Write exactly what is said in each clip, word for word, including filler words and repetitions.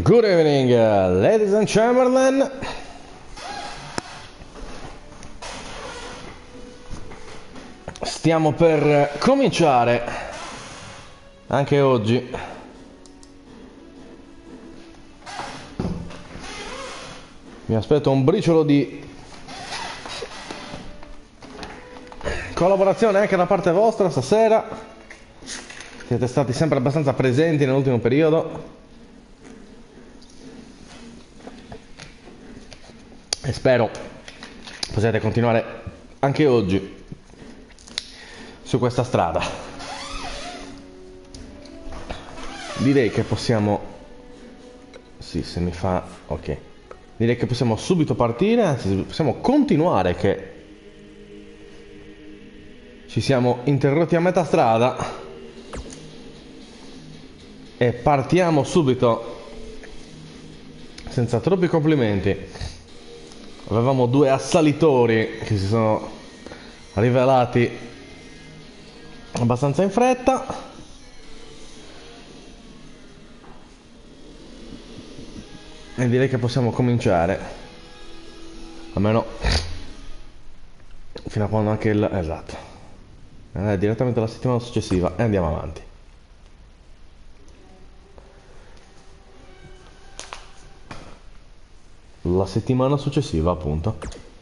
Good evening, uh, ladies and gentlemen. Stiamo per cominciare anche oggi. Mi aspetto un briciolo di collaborazione anche da parte vostra stasera. Siete stati sempre abbastanza presenti nell'ultimo periodo e spero possiate continuare anche oggi su questa strada. Direi che possiamo, sì, se mi fa ok, direi che possiamo subito partire, anzi possiamo continuare, che ci siamo interrotti a metà strada e partiamo subito senza troppi complimenti. Avevamo due assalitori che si sono rivelati abbastanza in fretta. E direi che possiamo cominciare. Almeno fino a quando anche il... esatto. Eh, direttamente la settimana successiva e andiamo avanti. La settimana successiva, appunto.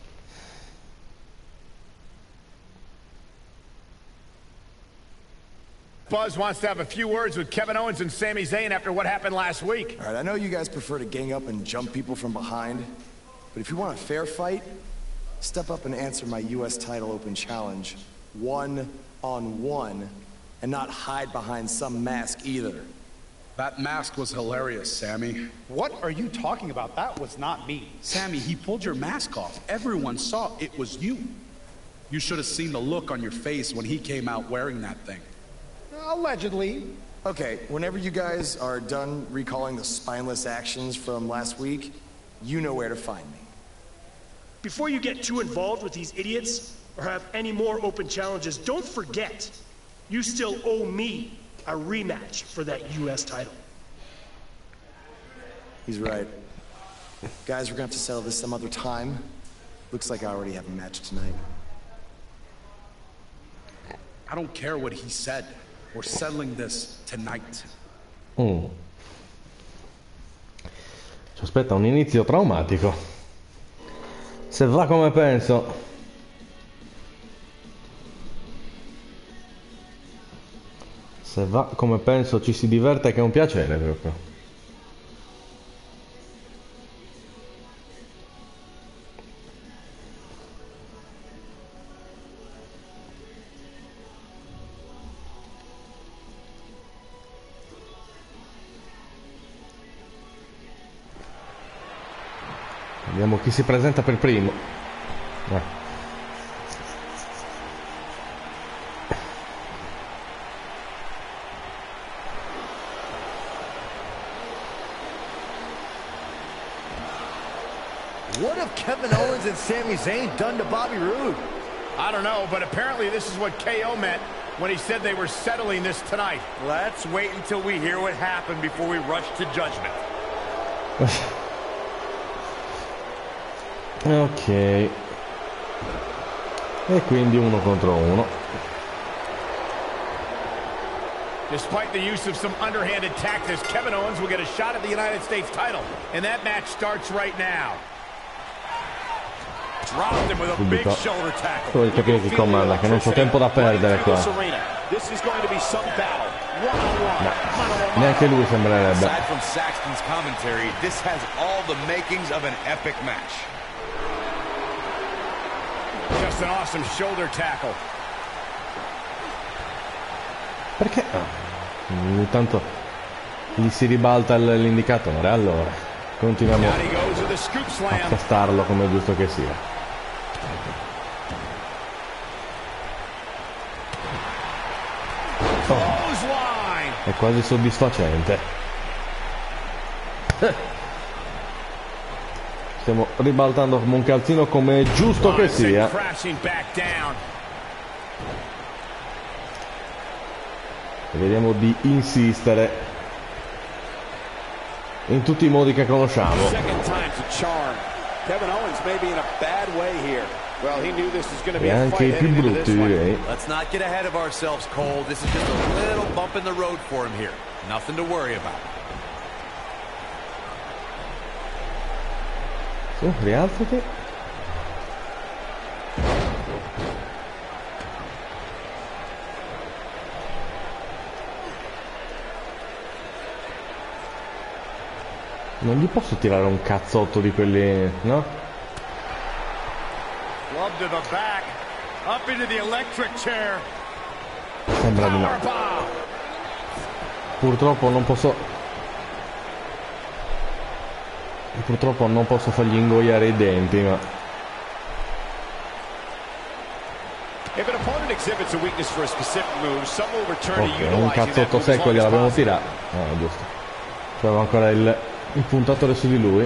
Buzz wants to have a few words with Kevin Owens and Sami Zayn after what happened last week. All right, I know you guys prefer to gang up and jump people from behind, but if you want a fair fight, step up and answer my U S title open challenge, one on one, and not hide behind some mask either. That mask was hilarious, Sammy. What are you talking about? That was not me. Sammy, he pulled your mask off. Everyone saw it was you. You should have seen the look on your face when he came out wearing that thing. Allegedly. Okay, whenever you guys are done recalling the spineless actions from last week, you know where to find me. Before you get too involved with these idiots, or have any more open challenges, don't forget, you still owe me a rematch for that U S title. He's right. Guys, we're gonna have to settle this some other time. Looks like I already have a match tonight. I don't care what he said. We're settling this tonight. Mm. Ci aspetta un inizio traumatico. Se va come penso. Se va come penso ci si diverte, che è un piacere proprio. Vediamo chi si presenta per primo. Eh. What have Kevin Owens and Sami Zayn done to Bobby Roode? I don't know, but apparently this is what K O meant when he said they were settling this tonight. Let's wait until we hear what happened before we rush to judgment. Ok. E quindi uno contro uno. Despite the use of some underhanded tactics, Kevin Owens will get a shot at the United States title, and that match starts right now. Dropped him with a big shoulder tackle. Devi capire chi comanda, che non c'ho tempo da perdere qua. This is going to be some battle. One on one. No, neanche lui sembrerebbe. Aside from Saxton's commentary, this has all the makings of an epic match. Just an awesome shoulder tackle. Perché? Ah, ogni tanto gli si ribalta l'indicatore. Allora, continuiamo a tastarlo come è giusto che sia. Oh, è quasi soddisfacente. Stiamo ribaltando come un calzino, come è giusto che sia. E vediamo di insistere. in tutti i modi che conosciamo. E anche i più brutti, direi. Let's not get ahead of ourselves, Cole. This is just a little bump in the road for him here. Nothing to worry about. Su, rialzati. Non gli posso tirare un cazzotto di quelli, no? Sembra di no. Purtroppo non posso... Purtroppo non posso fargli ingoiare i denti, ma... Ok, un cazzotto secco gliel'abbiamo tirato. Ah, giusto. C'avevo ancora il... il puntatore su di lui.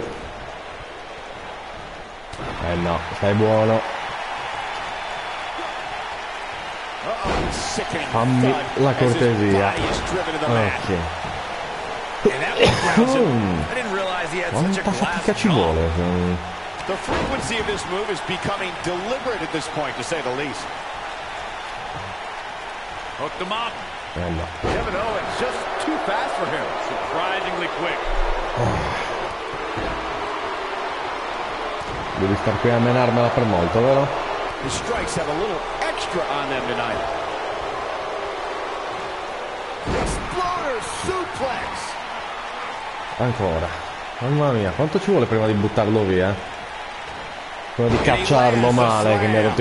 Eh no, stai buono. Fammi la cortesia. Ok. Mm. Quanta fatica ci vuole? The frequency of this move is becoming deliberate at this point, to say the least. Hooked him up. Eh no. Kevin Owens just too fast for him. Surprisingly quick. Devi star qui a menarmela per molto, vero? The strikes have a little extra on them tonight. Exploder suplex. Ancora. Mamma mia, quanto ci vuole prima di buttarlo via? Prima di cacciarlo male, che mi ha rotto.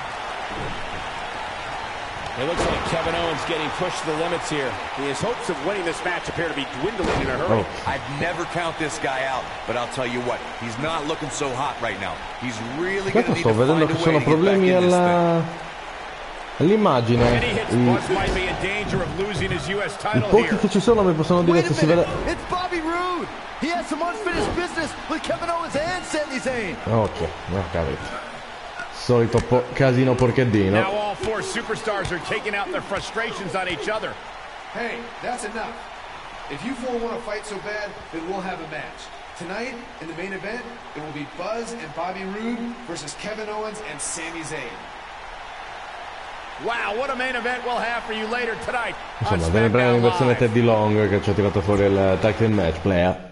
It looks like Kevin Owens getting pushed to the limits here. His hopes of winning this match appear to be dwindling in a hurry. Oh. I'd never count this guy out, but I'll tell you what, he's not looking so hot right now. He's really going to need to Sto vedendo find che a sono way to get back problemi in this alla... thing. all'immagine. I pochi che ci sono mi possono dire se si vede. It's Bobby Roode. He has some unfinished business with Kevin Owens and Sami Zayn. Ok, no, capito. Solito po casino porcheddino. Now all four superstars are taking out their frustrations on each other. Hey, that's enough. If you four want to fight so bad, then we'll have a match. Tonight, in the main event, it will be Buzz and Bobby Roode versus Kevin Owens and Sami Zayn. Wow, what a main event we'll have for you later tonight. Insomma, ve ne prendiamo in versione Teddy Long che ci ha tirato fuori il tag team match, player.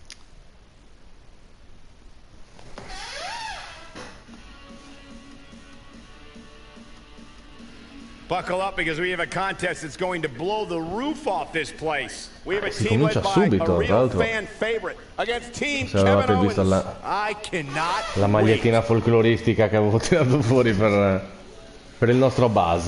Buckle up because we have a contest that's going to blow the roof off this place. We have a Si team led comincia by subito, a tra real l'altro. fan favorite against team Se avevate Kevin visto Owens. la, I cannot la magliettina wait. folcloristica che avevo tirato fuori per, per il nostro Buzz.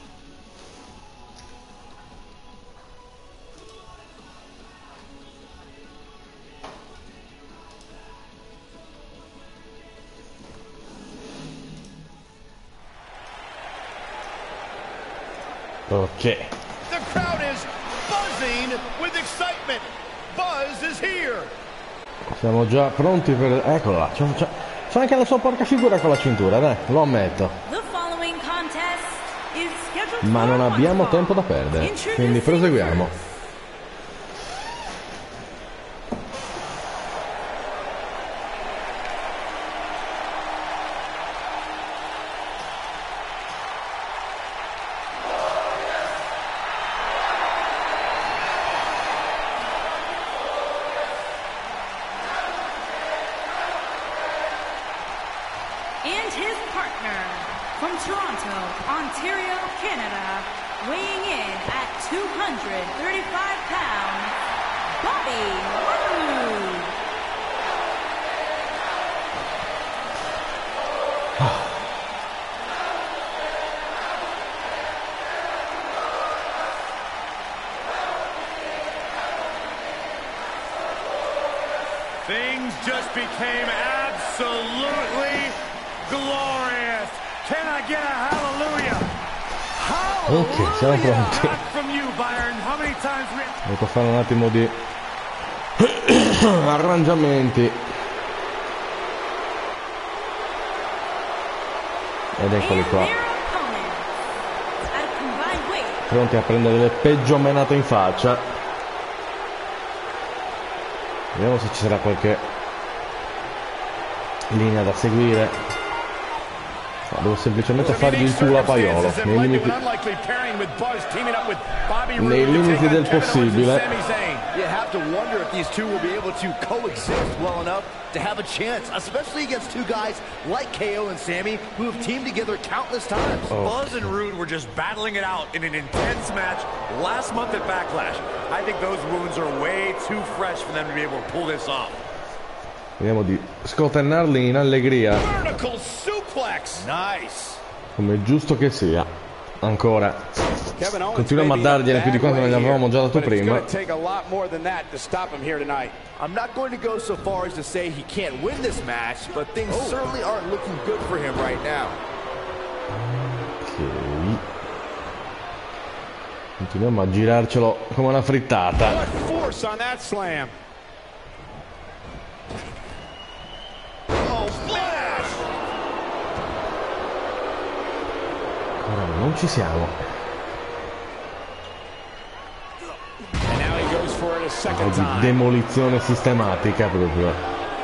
Ok. The crowd is buzzing with excitement. Buzz is here. Siamo già pronti per... Eccola, c'è anche la sua porca figura con la cintura, dai, lo ammetto. Ma non abbiamo tempo da perdere, quindi proseguiamo. Things just became absolutely glorious. Can I get a hallelujah? Ok, siamo pronti. Devo fare un attimo di arrangiamenti. Ed eccoli qua. Pronti a prendere le peggio menate in faccia. Vediamo se ci sarà qualche linea da seguire. No, devo semplicemente fargli il culo a Paiolo nei limiti, nei limiti del possibile. You have to wonder if these two will be able to coexist well enough to have a chance, especially against two guys like K O and Sammy who have teamed together countless times. Oh. Buzz and Rude were just battling it out in an intense match last month at Backlash. I think those wounds are way too fresh for them to be able to pull this off. Vediamo di scotennarli in allegria. Vertical suplex. Nice. Come è giusto che sia. Ancora continuiamo a dargliene più di quanto ne avevamo già dato prima. I'm not going to go so far as to say he can't win this match, but things oh. certainly aren't looking good for him right now. Ok. Continuiamo a girarcelo come una frittata. What force on that slam. Oh, splash! Ora non ci siamo. Oh, di demolizione sistematica proprio.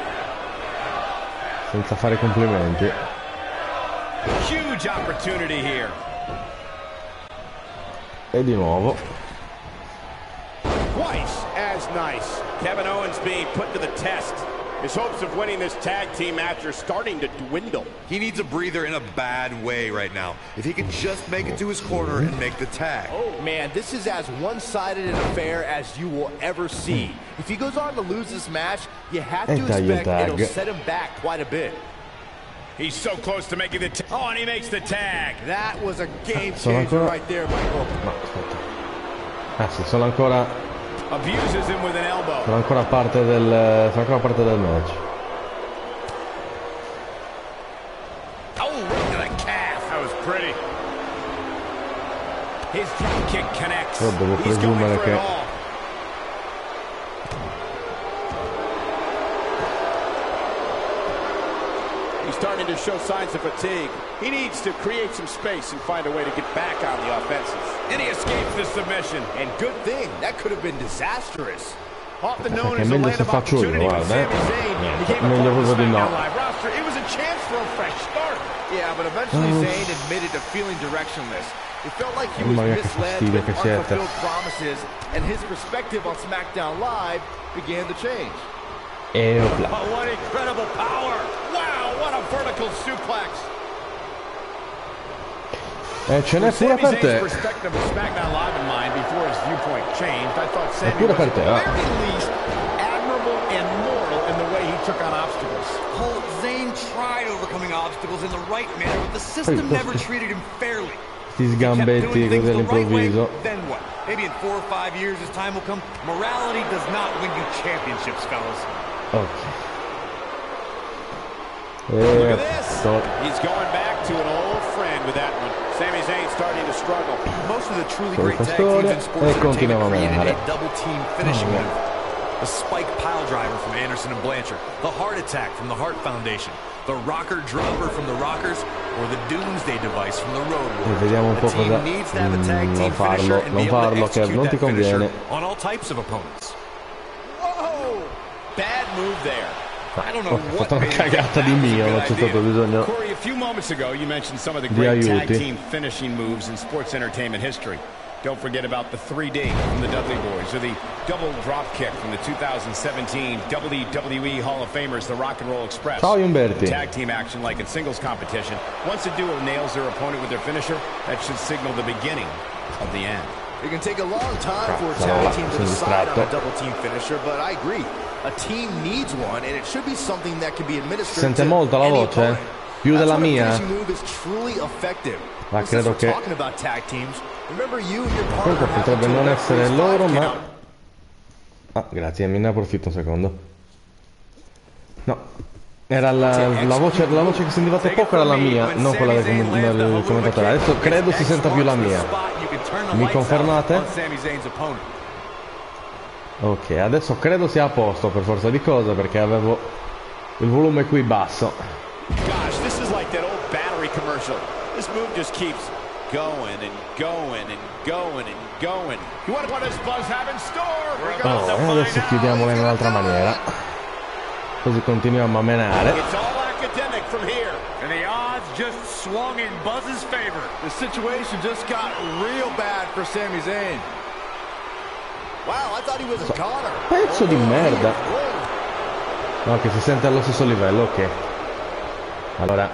Senza fare complimenti. Huge opportunity here. E di nuovo. Twice as nice. Kevin Owens being put to the test. His hopes of winning this tag team match are starting to dwindle. He needs a breather in a bad way right now. If he could just make it to his corner and make the tag. Oh, man, this is as one-sided an affair as you will ever see. If he goes on to lose this match, you have to expect it'll set him back quite a bit. He's so close to making the tag. Oh, and he makes the tag. That was a game changer right there, Michael. No, aspetta. Ah sì, sono ancora... Abuses him with an elbow. Sono ancora parte del... sono ancora parte del match. Oh, right to the calf. That was pretty. His drop kick connects. Però devo presumere che... He's starting to show signs of fatigue. He needs to create some space and find a way to get back on the offensive. And he escapes the submission. And good thing, that could have been disastrous. Often known as a meglio land se of faccio io, opportunity with guarda, Sami Zayn, eh. became a Meglio part of proprio di no. SmackDown Live roster. It was a chance for a fresh start. Yeah, but eventually Oh. Zayn admitted to feeling directionless. It felt like he was Mamma mia, che misled fastidio with che siete. unfulfilled promises, and his perspective on SmackDown Live began to change. E opla. Oh, what incredible power! Wow, what a vertical suplex! Eh, ce n'è pure per te. Perspective of SmackDown Live in mind before his viewpoint changed. I thought Sammy pure was per te, at eh. the very least admirable and moral in the way he took on obstacles. Cole, Zayn tried overcoming obstacles in the right manner, but the system never treated him fairly. Sti sgambetti così all'improvviso. Then what? Maybe in four or five years as time will come, morality does not win you championships, fellas. Ok. Look at this. He's going back to an old friend with that one. Sami Zayn starting to struggle. Most of the truly great tag teams in sports entertainment created a double team finishing move. The spike pile driver from Anderson and Blanchard, the heart attack from the Hart Foundation, the rocker dropper from the Rockers, or the doomsday device from the Road Warriors. Vediamo un po' cosa... Mm, non farlo, non farlo, che non ti conviene. On all types of opponents. Whoa! Bad move there. I don't know ho fatto una cagata di mio, non c'è stato bisogno Corey, a few moments ago you mentioned some of the di great tag aiuti. team finishing moves in sports entertainment history. Don't forget about the three D from the Dudley Boys, or the double drop kick from the two thousand seventeen W W E Hall of Famers, the Rock and Roll Express. Ciao Umberti. Tag team action like in singles competition. Once a duo nails their opponent with their finisher, that should signal the beginning of the end. It can take a long time for a tag team to decide on a double team finisher, but I agree. A team needs one, and it should be something that can be administered. Sente molto la voce? Più della mia? Ma credo che comunque potrebbe non essere loro, ma... Ah, grazie, me ne approfitto un secondo. No, era la, la voce la voce che sentivate poco era la mia, non quella del, com del commentatore. Adesso credo si senta più la mia. Mi confermate? Ok, adesso credo sia a posto per forza di cose, perché avevo il volume qui basso. Gosh, this is like that old battery commercial. This move just keeps going and going and going and going. What does Buzz have in store? Oh, e adesso chiudiamola in un'altra maniera. Così continuiamo a menare. It's all academic from here. And the odds just swung in Buzz's favor. The situation just got real bad for Sami Zayn. Wow, I thought he was a goner. Pezzo di merda. No, che si sente allo stesso livello, ok. Allora,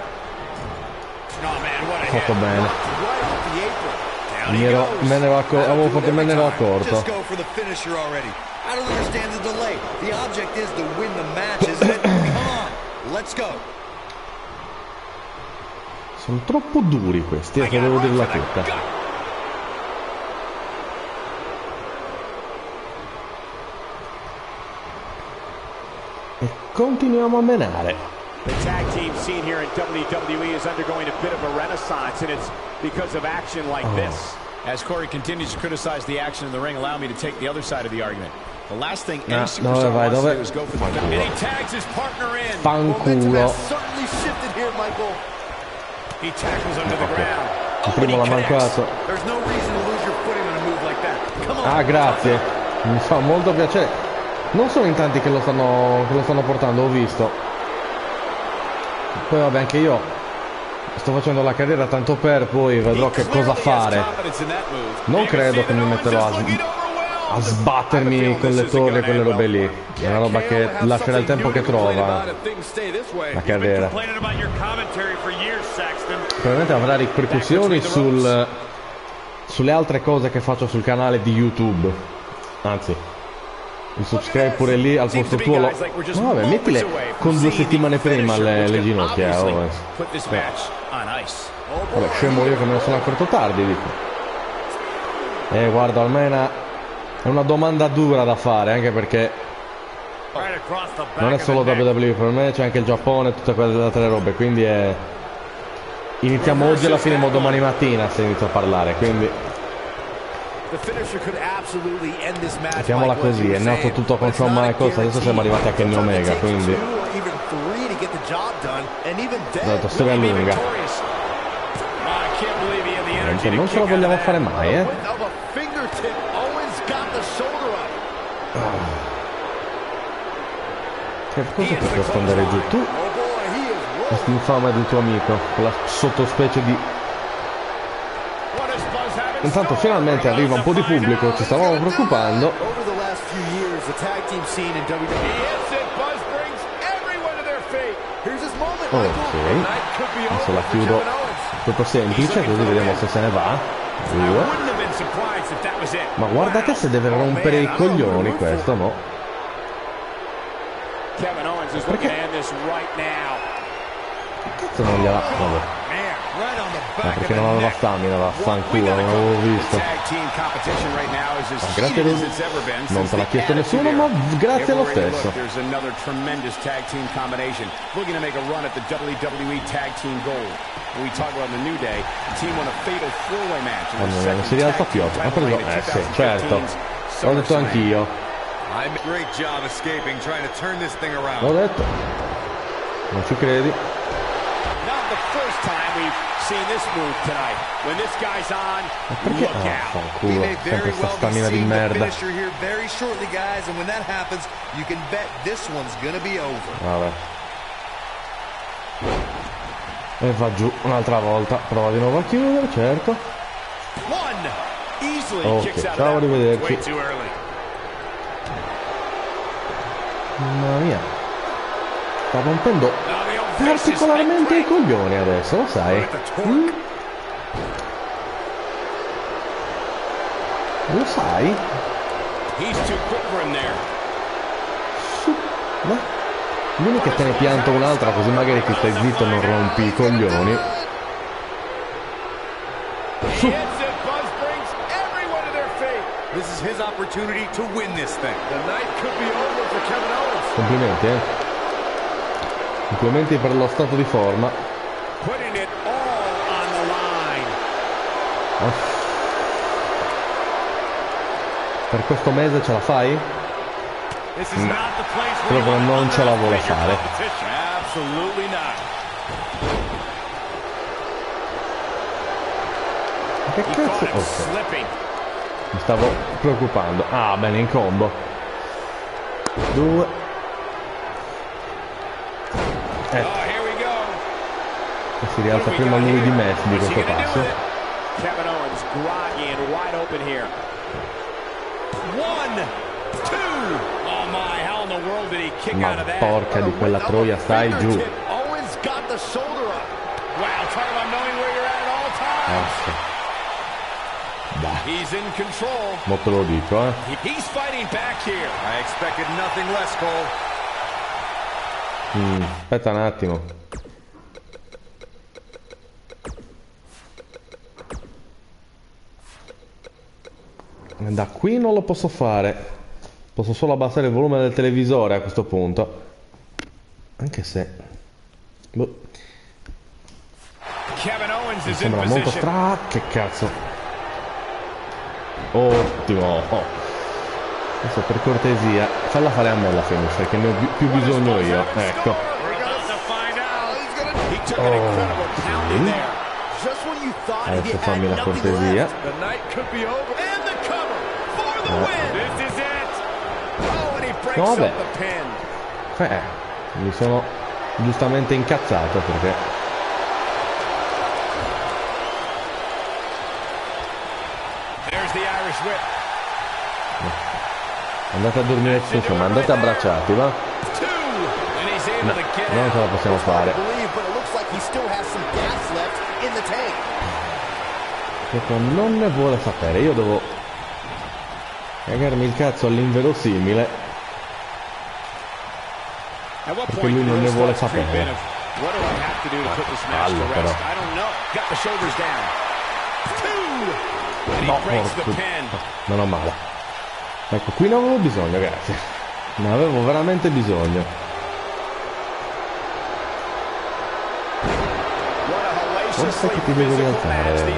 ho fatto bene. Me ne ero, me ne ero acco- avevo fatto me ne ero accorto. I don't understand the delay. The object is to win the match, isn't it? Come on, let's go. Sono troppo duri questi, eh, che devo dirla tutta. E continuiamo a menare. The tag team scene here in W W E is undergoing a bit of a renaissance, and it's because of action like oh. this. As Corey continues to criticize the action in the ring, allow me to take the other side of the argument. The last thing any superstar wants to do is go for the and he tags his partner in. Fanculo. Certainly shifted here, Michael. He tackles under the ground. Il primo l'ha mancato. There's no reason to lose your footing on a move like that. Come on. Ah, grazie. Mi fa molto piacere. Non sono in tanti che lo stanno, che lo stanno portando, ho visto. Poi vabbè, anche io sto facendo la carriera tanto per, poi vedrò che cosa fare. Non credo che mi metterò a, a sbattermi con le torri e quelle robe lì. È una roba che lascerà il tempo che trova la carriera. Probabilmente avrà ripercussioni sul, sulle altre cose che faccio sul canale di YouTube. Anzi, il subscribe pure lì al posto tuo lo... No, vabbè, mettile con due settimane prima le, le ginocchia. Oh, eh. Vabbè, scemo io che me ne sono accorto tardi, dico. Eh, guarda, almeno è una domanda dura da fare, anche perché non è solo W W E, per me c'è anche il Giappone e tutte quelle altre robe, quindi è... iniziamo oggi e la finiremo domani mattina se inizio a parlare, quindi... mettiamola così, è nato tutto con Shawn Michaels, adesso siamo arrivati a Kenny Omega, quindi la storia lunga. Niente, non ce la vogliamo fare mai, eh. Che cosa ti può scondere giù? Tu, questo infame del tuo amico, quella sottospecie di... Intanto finalmente arriva un po' di pubblico, ci stavamo preoccupando. Ok, adesso la chiudo proprio semplice, così vediamo se se ne va. Due. Ma guardate se deve rompere i coglioni questo, no? Perché? Cazzo non gliela... Vabbè. Ma perché non aveva stamina, vaffanculo, non l'avevo visto. Ma grazie a lui, non te l'ha chiesto nessuno, ma grazie lo stesso. Allora, non si rialza più. Ha preso... Eh sì, certo. L'ho detto anch'io. L'ho detto. Non ci credi? Ma perché? Ah, fanculo, sempre sta stamina di merda. Vabbè. E va giù un'altra volta. Prova di nuovo a chiudere, certo. Ok, ciao, arrivederci. Mamma mia. Sta rompendo particolarmente i coglioni adesso, lo sai? Mm? Lo sai? Su. Ma vieni che te ne pianto un'altra, così magari ti stai zitto e non rompi i coglioni. Su. Complimenti, eh. Complimenti per lo stato di forma. Oh. Per questo mese ce la fai? Mm. Proprio non ce la vuole fare. che cazzo? Ok. Mi stavo preoccupando. Ah, bene, in combo. Due. Eh. E si rialza prima lui di me di questo passo. Kevin Owens groggy and wide open here. One, two. Oh my, how in the world did he kick out of that? Ma porca di quella troia, stai giù. Owens got the shoulder up. Wow, talk about knowing where you're at at all times. Dai. He's in control. Mo te lo dico, eh. He's fighting back here. I expected nothing less, Cole. Mm, aspetta un attimo. Da qui non lo posso fare. Posso solo abbassare il volume del televisore a questo punto. Anche se boh. Kevin Owens Mi is in sembra molto position. stra... Che cazzo. Ottimo. Oh. Adesso per cortesia falla fare a me la finish, perché ne ho bi- più bisogno io. Ecco. Oh, sì. Adesso fammi la cortesia. No, vabbè. Eh, mi sono giustamente incazzato perché... Andate a dormire, insomma, andate abbracciati, va? No, non ce la possiamo fare. Questo non ne vuole sapere, io devo cagarmi il cazzo all'inverosimile perché lui non ne vuole sapere. Fallo però. No, porco. Non ho male. Ecco, qui ne avevo bisogno, grazie. Ne avevo veramente bisogno. Forse che ti devo rialzare.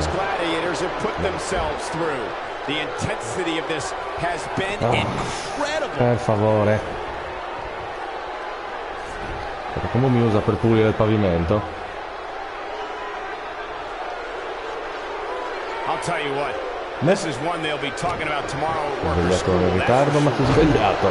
Ah, per favore. Perché come mi usa per pulire il pavimento? I'll tell you what. This is one they'll be talking about tomorrow at work. Ho svegliato in ritardo, ma si è svegliato.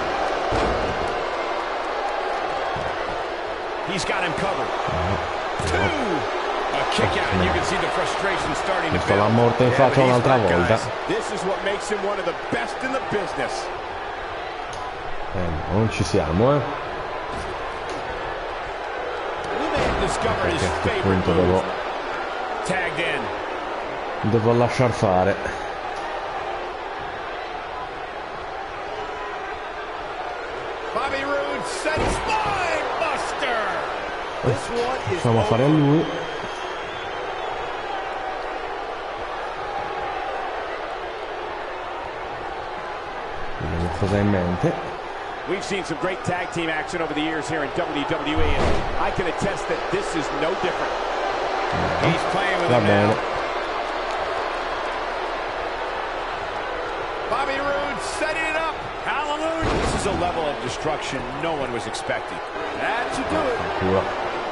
He's got him covered. Two. A kick out, and you can see the frustration starting to build. La morte in faccia un'altra volta. This is what makes him one of the best in the business. Eh, non ci siamo, eh. Perché a questo punto devo tagged in. Devo lasciar fare. Bobby Roode sets spine buster. This one is Facciamo fare a lui. Vediamo cosa ha in mente. We've seen some great tag team action over the years here in W W E, and I can attest that this is no different. He's playing with him now. Bobby Roode setting it up. Hallelujah. This is a level of destruction no one was expecting. That should do it. Pura.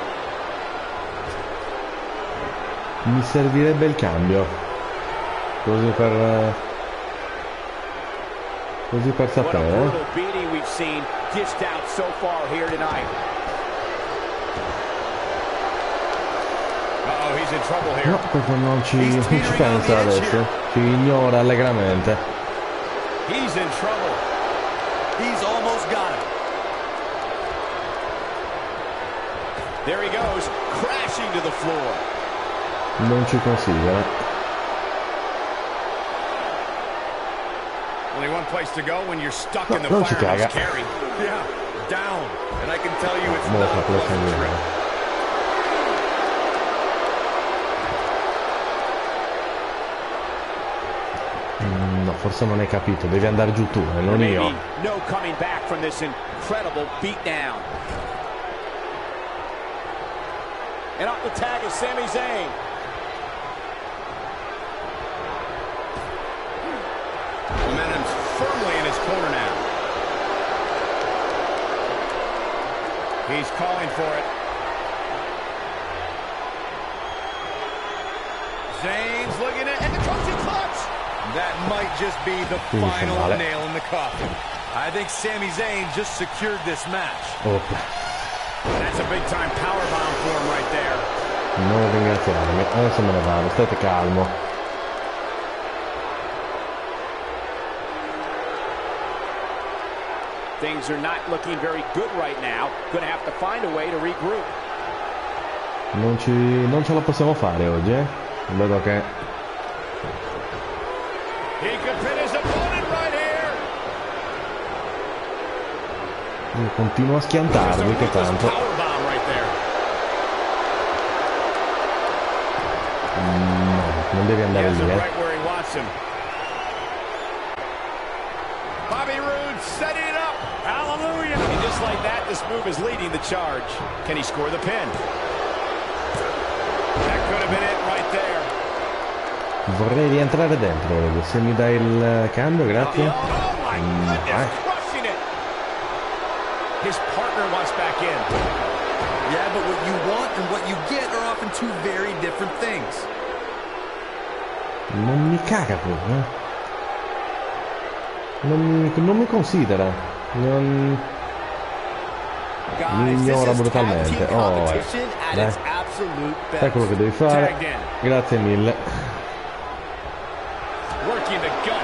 Mi servirebbe il cambio. Così per... Così per sapere. No, perché non ci, non ci pensa adesso. Ci ignora allegramente. He's in trouble. He's almost got him. There he goes, crashing to the floor. Non ci considera. Only one place to go when you're stuck no, in the non ci fireman's caga. carry. Yeah, down. And I can tell you it's Mo not fa a trip. Mm, no, forse non hai capito, devi andare giù tu e non io. No coming back from this incredible beatdown. And off the tag is Sami Zayn. Momentum's firmly in his corner now. He's calling for it. Zayn's looking at That might just be the final nail in the coffin. I think Sami Zayn just secured this match. Oh. That's a big time powerbomb for him right there. Non ringraziarmi, adesso me ne vado, state calmo. Things are not looking very good right now. Gonna have to find a way to regroup. Non ci non ce la possiamo fare oggi, eh? Vedo che He could pin his opponent right here. io continuo a schiantarvi, che tanto. Powerbomb right there. No, non devi andare He has lì, him eh. right where he wants him. Bobby Roode setting it up. Hallelujah. And just like that, this move is leading the charge. Can he score the pin? That could have been it right there. Vorrei rientrare dentro, se mi dai il cambio, grazie. Oh my goodness, crushing it. His partner wants back in. Yeah, but what you want and what you get are often two very different things. Non mi caga proprio, eh. Non mi, non mi considera. Non... Mi ignora brutalmente. Oh, eh. Dai. Sai quello che devi fare. Grazie mille. Working the gut.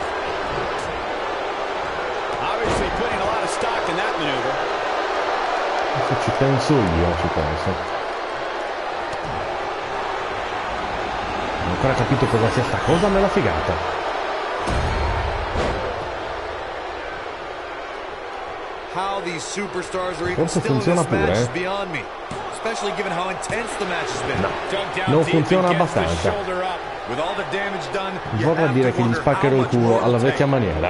Obviously putting a lot of stock in that maneuver. Se ci penso io, ci penso. Non ho ancora capito cosa sia sta cosa, ma è la figata. How these superstars are even Forse still in funziona this match pure, is eh. beyond me. Especially given how intense the match has been. No, non funziona abbastanza. With all the damage done, you Vorrei have dire to che gli wonder spaccherò how il much culo more alla it'll vecchia take. maniera.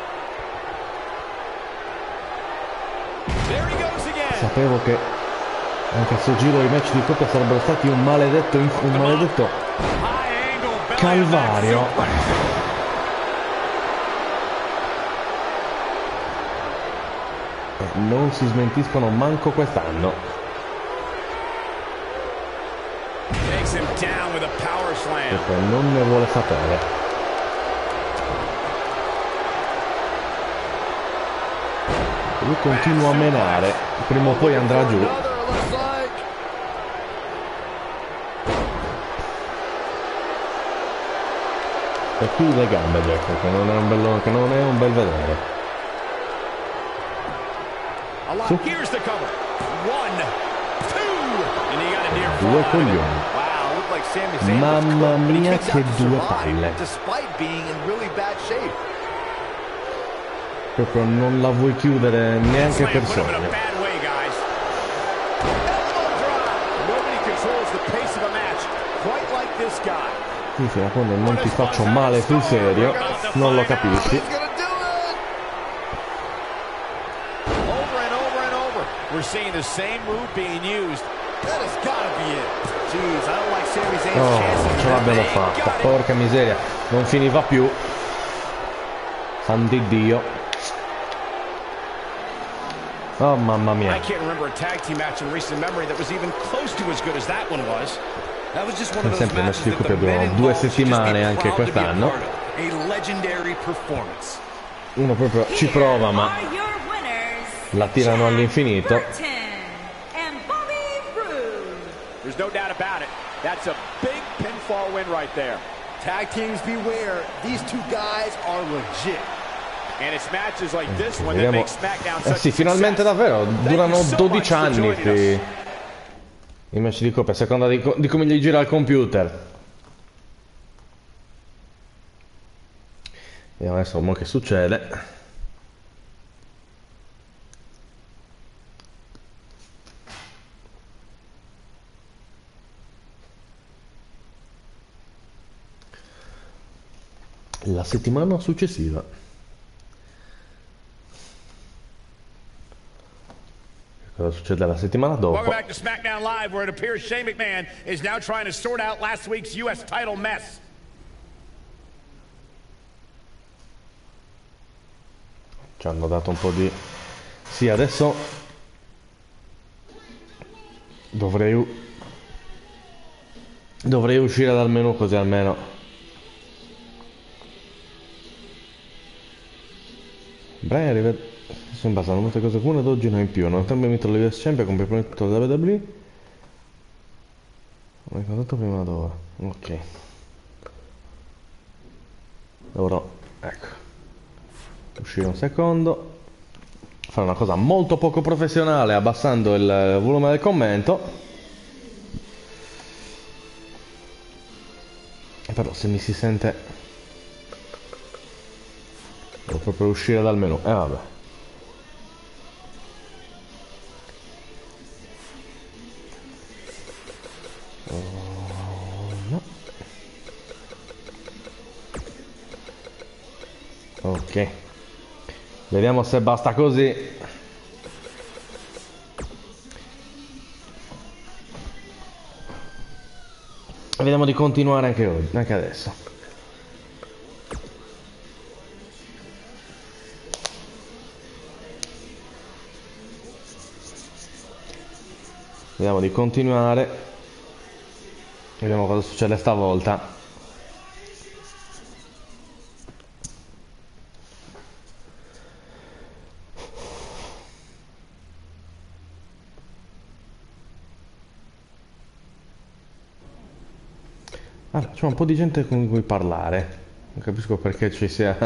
There he goes again. Sapevo che anche a sto giro i match di coppia sarebbero stati un maledetto, un maledetto calvario. E non si smentiscono manco quest'anno. Takes him down with a power slam. E poi non ne vuole sapere. Lui continua a menare, prima o poi andrà giù. E qui le gambe, Jack, che non è un, bello, che non è un bel vedere. Su. Due coglioni. Mamma mia, che due palle. Proprio non la vuoi chiudere neanche per sogno. Sì, fino a quando non ti faccio male sul serio, non lo capisci. Oh, ce l'abbiamo fatta, porca miseria, non finiva più. Santi Dio. Oh mamma mia. Come sempre i match di coppia durano due settimane anche quest'anno. Uno proprio ci prova, ma la tirano all'infinito. There's no doubt about it. That's a big pinfall win right there. Tag teams beware. These two guys are legit. And it's matches like this one that make SmackDown such eh sì, finalmente davvero durano dodici anni qui i match di coppia, a seconda di, di come gli gira il computer. Vediamo adesso mo che succede. La settimana successiva. Cosa succede la settimana dopo? Welcome back to SmackDown Live, where it appears Shane McMahon is now trying to sort out last week's U S title mess. Ci hanno dato un po' di... Sì, adesso dovrei dovrei uscire dal menu, così almeno Brian arriva... sono basato molte cose comuni ad oggi non in più. Non entrambi vinto la U S Champion con primo tutto la W W E. Ho incontrato prima d'ora. Ok. Dovrò, ecco, uscire un secondo, fare una cosa molto poco professionale abbassando il volume del commento. E però se mi si sente devo proprio uscire dal menu. E eh, vabbè. Ok, vediamo se basta così. E vediamo di continuare anche oggi, anche adesso. Vediamo di continuare. Vediamo cosa succede stavolta. Allora, c'è un po' di gente con cui parlare. Non capisco perché ci sia...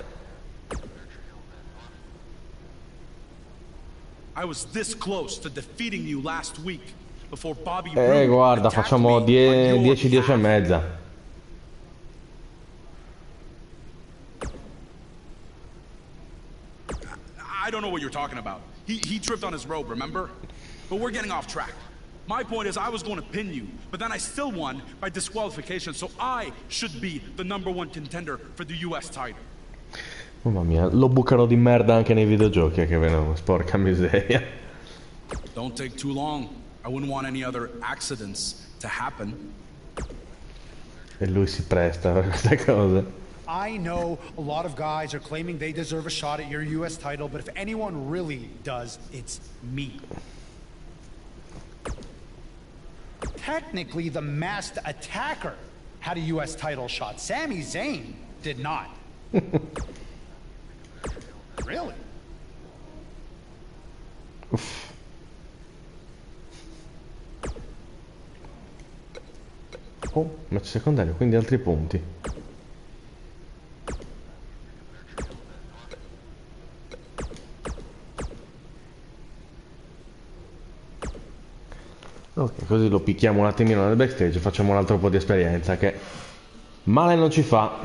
Eh, guarda, facciamo dieci dieci e mezza. I don't know what you're talking about. He, he tripped on his robe, remember? But we're getting off track. My point is I was going to pin you, but then I still won by disqualification, so I should be the number one contender for the U S title. Mamma mia, lo bucano di merda anche nei videogiochi che vengono, sporca miseria. Don't take too long. I wouldn't want any other accidents to happen. E lui si presta per queste cose. I know a lot of guys are claiming they deserve a shot at your U S title, but if anyone really does, it's me. Technically, the masked attacker had a U S title shot. Sami Zayn did not. Really? Uff. Oh, match secondario, quindi altri punti. Ok, così lo picchiamo un attimino nel backstage e facciamo un altro po' di esperienza che male non ci fa.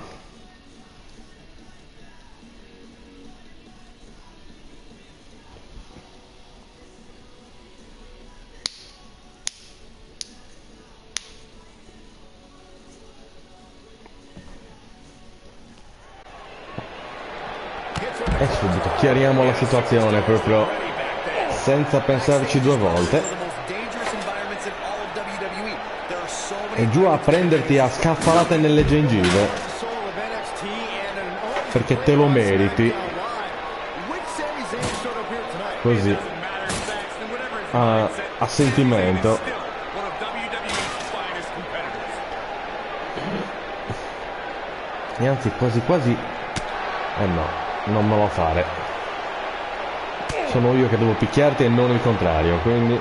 E subito chiariamo la situazione proprio senza pensarci due volte. E giù a prenderti a scaffalate nelle gengive perché te lo meriti. Così a, a sentimento. E anzi quasi quasi eh no, non me lo fare. Sono io che devo picchiarti e non il contrario, quindi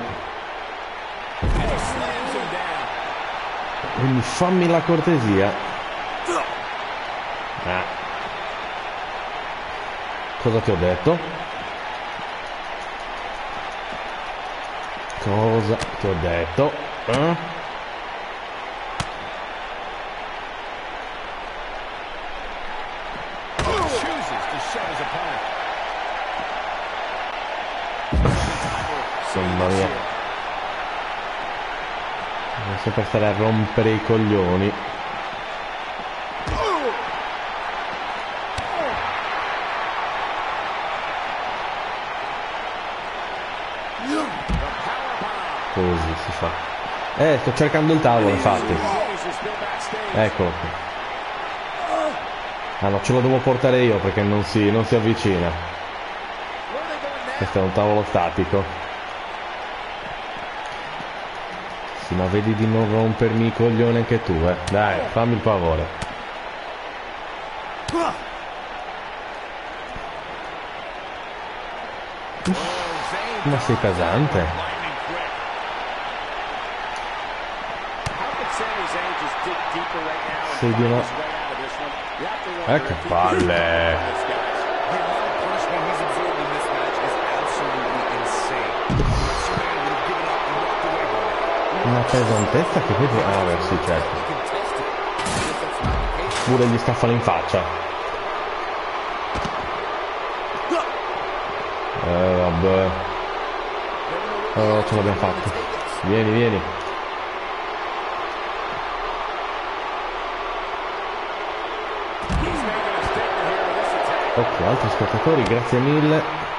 Quindi fammi la cortesia. Ah. Cosa ti ho detto? Cosa ti ho detto? Eh? Mamma mia. Non sempre stare a rompere i coglioni. Così si fa. Eh, sto cercando il tavolo, infatti. Eccolo qui. Ah no, ce lo devo portare io perché non si, non si avvicina. Questo è un tavolo statico. Ma vedi di non rompermi i coglioni anche tu, eh. Dai, fammi il favore. Ma sei pesante. Sei di una... Eh, che palle. Una pesantezza che proprio... Ah, vabbè, sì, certo. Pure gli scaffano in faccia. Eh, vabbè. Oh, ce l'abbiamo fatta. Vieni, vieni. Ok, altri spettatori, grazie mille.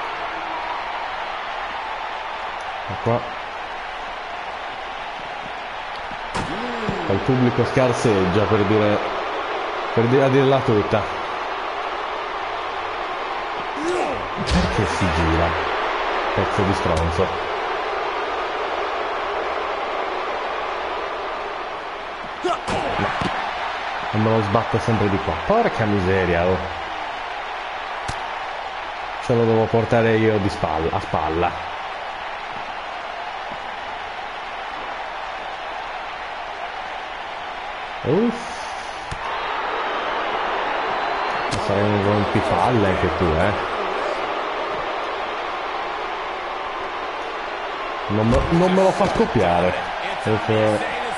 E qua. Il pubblico scarseggia per dire... per dire a dirla tutta. Perché si gira? Pezzo di stronzo. No. E me lo sbatte sempre di qua. Porca miseria, oh. Ce lo devo portare io di spalla, a spalla. Uff. Sarai un rompipalle anche tu, eh. Non me, non me lo fa copiare, perché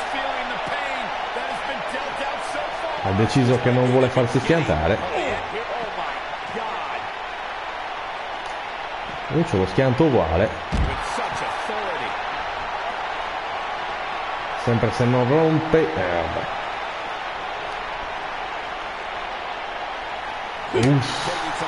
ha deciso che non vuole farsi schiantare. Io ce lo schianto uguale. Sempre se non rompe. Eh, vabbè. Uff.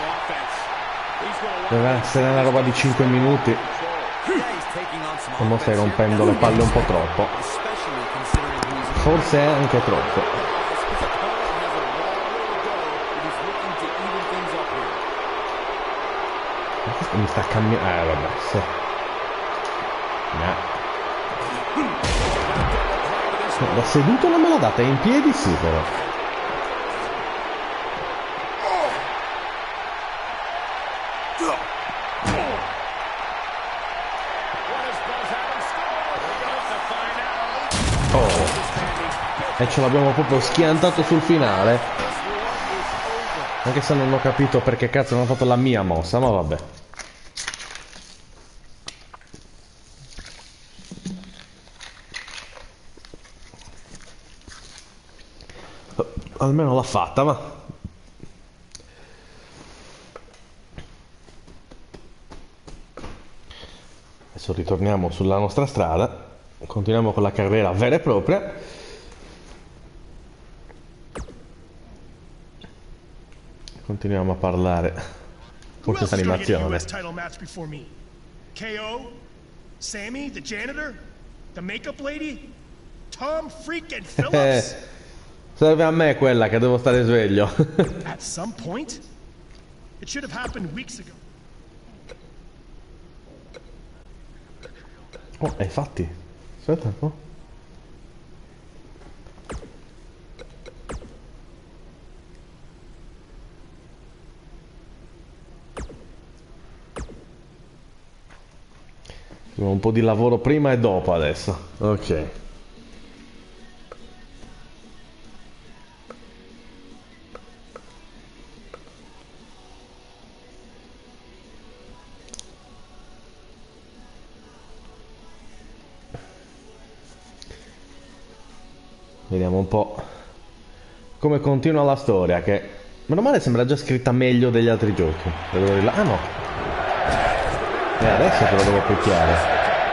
Deve essere una roba di cinque minuti. E mo stai rompendo le palle un po' troppo. Forse anche troppo. Ma questo mi sta cambiando. Eh vabbè, sì. No. Da seduto non me l'ha data, in piedi sì però. E ce l'abbiamo proprio schiantato sul finale. Anche se non ho capito perché cazzo non ho fatto la mia mossa, ma vabbè. Almeno l'ha fatta, ma... Adesso ritorniamo sulla nostra strada. Continuiamo con la carriera vera e propria. Continuiamo a parlare con questa animazione. K O? Sammy, the janitor? The makeup lady? Tom freaking Phillips? Serve a me quella che devo stare sveglio. At some point? It should have happened weeks ago. Oh, e infatti. Aspetta un po'. Un po' di lavoro prima e dopo adesso. Ok. Vediamo un po' come continua la storia, che meno male sembra già scritta meglio degli altri giochi. Ah no. E adesso te lo devo picchiare.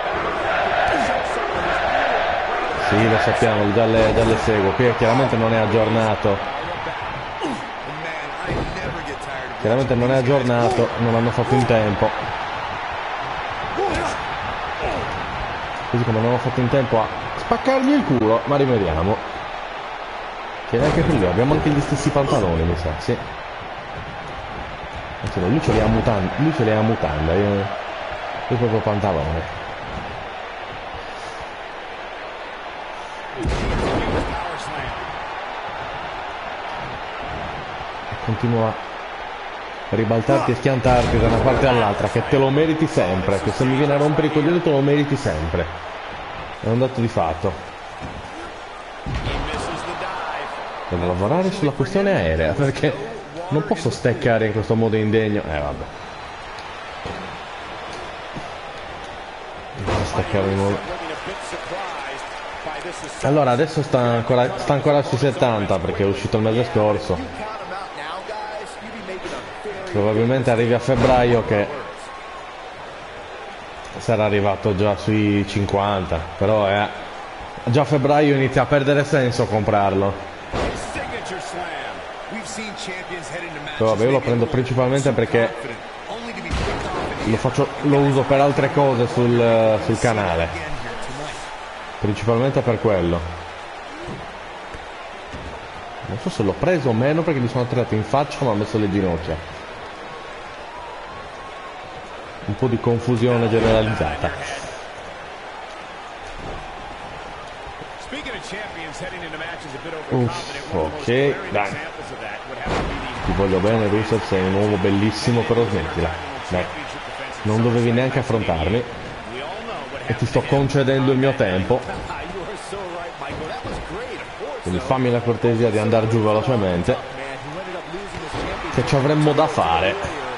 Sì, lo sappiamo, già le, già le seguo. Qui chiaramente non è aggiornato. Chiaramente non è aggiornato, non l'hanno fatto in tempo. Così come non ho fatto in tempo a spaccargli il culo, ma rimediamo. Che neanche quello, abbiamo anche gli stessi pantaloni, mi sa, sì. Anzi, no, lui ce li ha mutanda, lui ce li ha mutanda, io, io proprio pantalone. Continua ribaltarti e schiantarti da una parte all'altra, che te lo meriti sempre, che se mi viene a rompere i coglioni te lo meriti sempre. È un dato di fatto. Devo lavorare sulla questione aerea, perché non posso steccare in questo modo indegno. Eh vabbè. Non steccare in modo... Allora adesso sta ancora, sta ancora sui settanta perché è uscito il mese scorso. Probabilmente arrivi a febbraio che sarà arrivato già sui cinquanta, però è, già a febbraio inizia a perdere senso comprarlo. Però vabbè, io lo prendo principalmente perché lo, faccio, lo uso per altre cose sul, sul canale. Principalmente per quello. Non so se l'ho preso o meno perché mi sono tirato in faccia ma ho messo le ginocchia. Un po' di confusione generalizzata. Uff, ok, dai. Ti voglio bene Rusev, sei un uomo bellissimo, però smettila. Dai. Non dovevi neanche affrontarmi. E ti sto concedendo il mio tempo, quindi fammi la cortesia di andare giù velocemente, che ci avremmo da fare.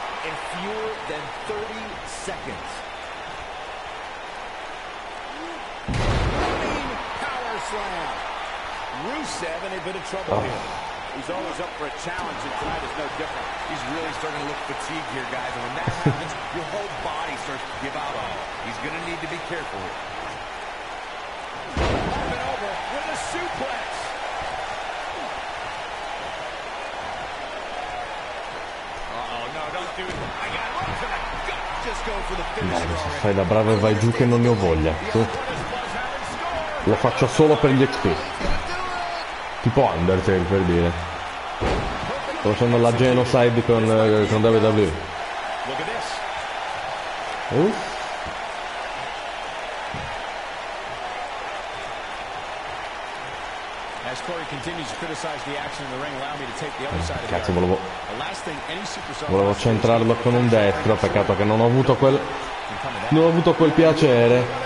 Oh. He's always up for a challenge, and tonight is no different. He's really starting to look fatigued here, guys. And when that happens, your whole body starts to give out on him. He's going to need to be careful here. Up and over with a suplex. Uh-oh, no, don't do it. I got it to the gut. Just go for the finish. Dai, se fai da bravo e vai giù che non ne ho voglia. Tu. Lo faccio solo per gli X P. Tipo Undertaker, per dire. Sto facendo la genocide con, uh, con W W E. Uh. Cazzo, volevo volevo centrarlo con un destro, peccato che non ho avuto quel non ho avuto quel piacere.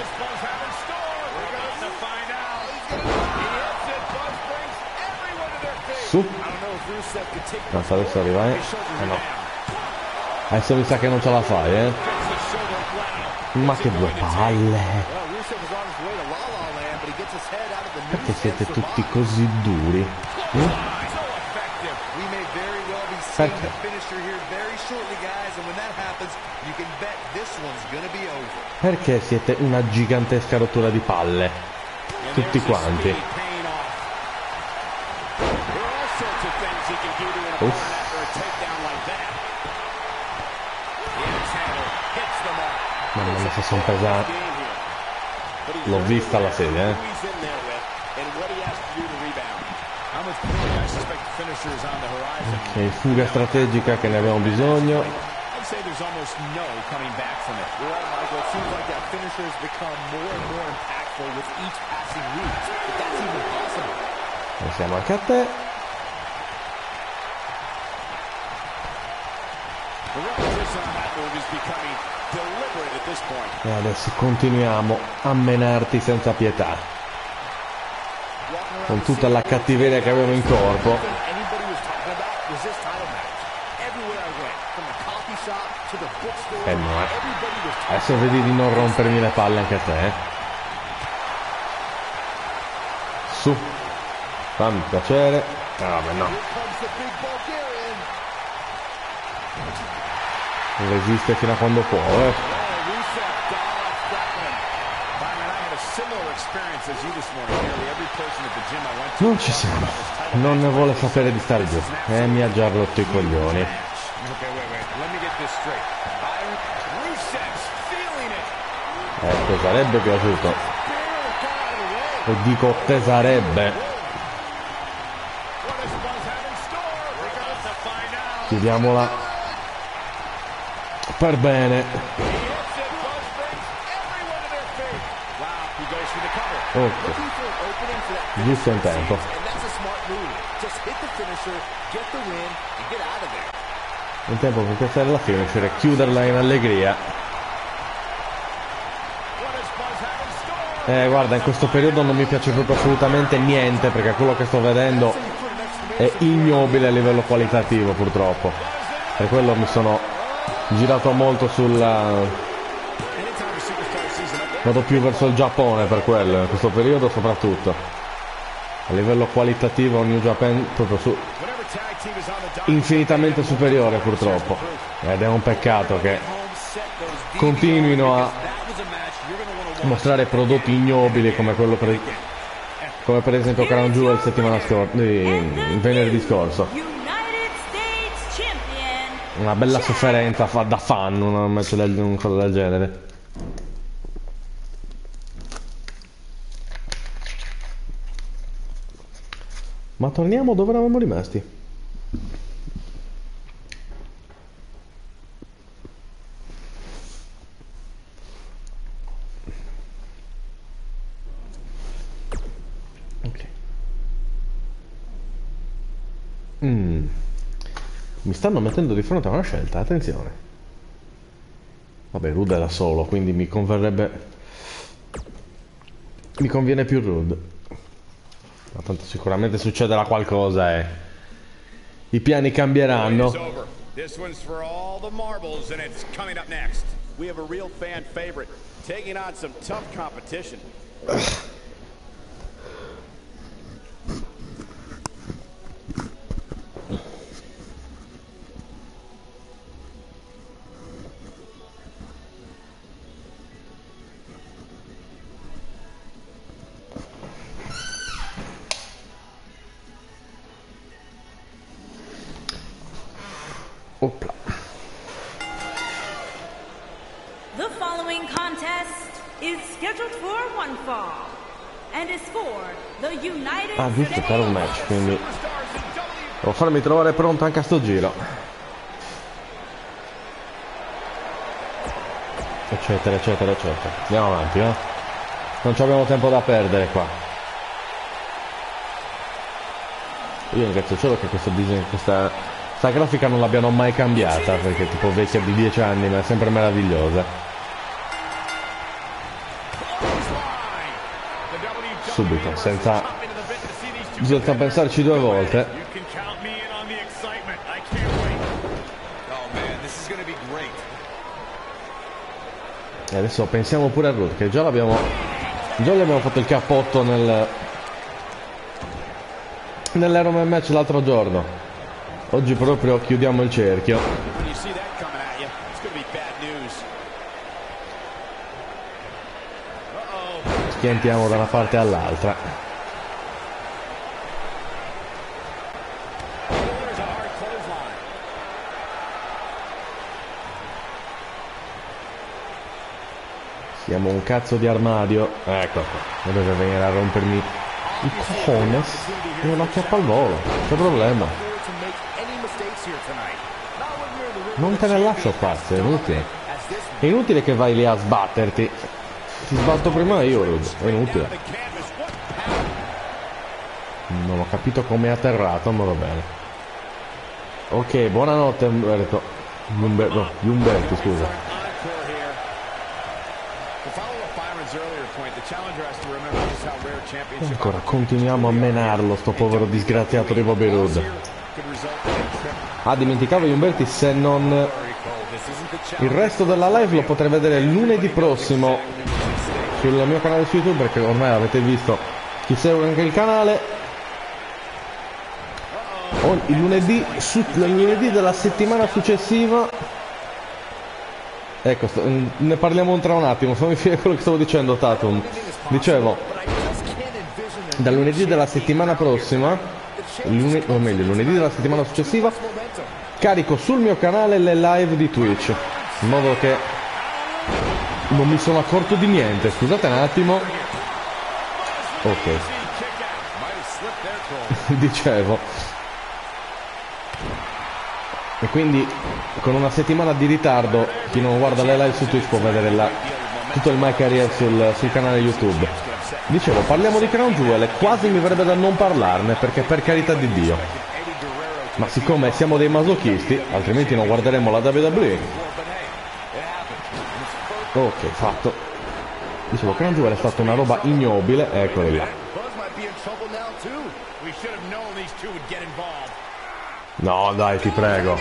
Su. No, adesso arriva, eh? Eh no. Adesso mi sa che non ce la fai, eh? Ma che due palle! Perché siete tutti così duri? Mm? Perché? Perché siete una gigantesca rottura di palle? Tutti quanti. Uff. Mamma mia, se sono pesati. L'ho vista alla sedia, eh. Ok, fuga strategica che ne abbiamo bisogno. Pensiamo anche a te. E adesso continuiamo a menarti senza pietà, con tutta la cattiveria che avevo in corpo. Eh no, eh. Adesso vedi di non rompermi le palle anche a te, eh. Su, fammi piacere. Ah, vabbè, no. Resiste fino a quando può, eh. Non ci siamo. Non ne vuole sapere di stare giù. E mi ha già rotto i coglioni. Ecco, sarebbe piaciuto. E dico te sarebbe. Chiudiamola per bene. Ok, giusto in tempo. in tempo per piazzare la finisher e chiuderla in allegria. Eh, guarda, in questo periodo non mi piace proprio assolutamente niente, perché quello che sto vedendo è ignobile a livello qualitativo, purtroppo. Per quello mi sono girato molto sulla... vado più verso il Giappone per quello, in questo periodo soprattutto. A livello qualitativo New Japan proprio su... infinitamente superiore, purtroppo. Ed è un peccato che continuino a mostrare prodotti ignobili come quello per, come per esempio Crown Jewel settimana scorsa, venerdì scorso. Una bella sofferenza fa da fan un match del, un cosa del genere. Ma torniamo dove eravamo rimasti. Mm. Mi stanno mettendo di fronte a una scelta, attenzione. Vabbè, Rude è da solo, quindi mi converrebbe... mi conviene più Rude. Ma tanto sicuramente succederà qualcosa e... i piani cambieranno. This one's for all the marbles and it's coming up next. We have a real fan favorite taking on some tough competition. Opla. The following contest is scheduled for one fall and is for the United Ah, giusto, caro un match, quindi devo farmi trovare pronto anche a sto giro. Eccetera, eccetera, eccetera. Andiamo avanti, eh. Non ci abbiamo tempo da perdere qua. Io ringrazio il cielo che questo disegno, questa... sta grafica non l'abbiano mai cambiata, perché è tipo vecchia di dieci anni, ma è sempre meravigliosa. Subito, senza, senza pensarci due volte. E adesso pensiamo pure a Rude, che già l'abbiamo... già gli abbiamo fatto il cappotto nel... nell'Iron Man match l'altro giorno. Oggi proprio chiudiamo il cerchio. Schiantiamo da una parte all'altra. Siamo un cazzo di armadio. Ecco qua. Deve venire a rompermi i cojones e non acchiappa al volo. C'è problema. Non te ne lascio spazio, è inutile. È inutile che vai lì a sbatterti. Ti sbatto prima io, Rude. È inutile. Non ho capito come è atterrato, ma va bene. Ok, buonanotte Umberto. Umberto, no, Umberto, scusa. E ancora continuiamo a menarlo, sto povero disgraziato di Bobby Roode. Ah, dimenticavo Umberti, se non... il resto della live lo potrei vedere lunedì prossimo sul mio canale su YouTube, perché ormai l'avete visto chi segue anche il canale. O il lunedì, su, il lunedì della settimana successiva. Ecco, sto, ne parliamo tra un attimo, fammi finire quello che stavo dicendo, Tatum. Dicevo, dal lunedì della settimana prossima, lunedì, o meglio, lunedì della settimana successiva, carico sul mio canale le live di Twitch, in modo che non mi sono accorto di niente. Scusate un attimo. Ok. Dicevo. E quindi con una settimana di ritardo chi non guarda le live su Twitch può vedere la, tutto il my career sul, sul canale YouTube. Dicevo, parliamo di Crown Jewel e quasi mi verrebbe da non parlarne, perché per carità di Dio Ma siccome siamo dei masochisti, altrimenti non guarderemo la W W E. Ok, fatto. Dicevo, Crown Jewel è stata una roba ignobile, eccoli là. No, dai, ti prego.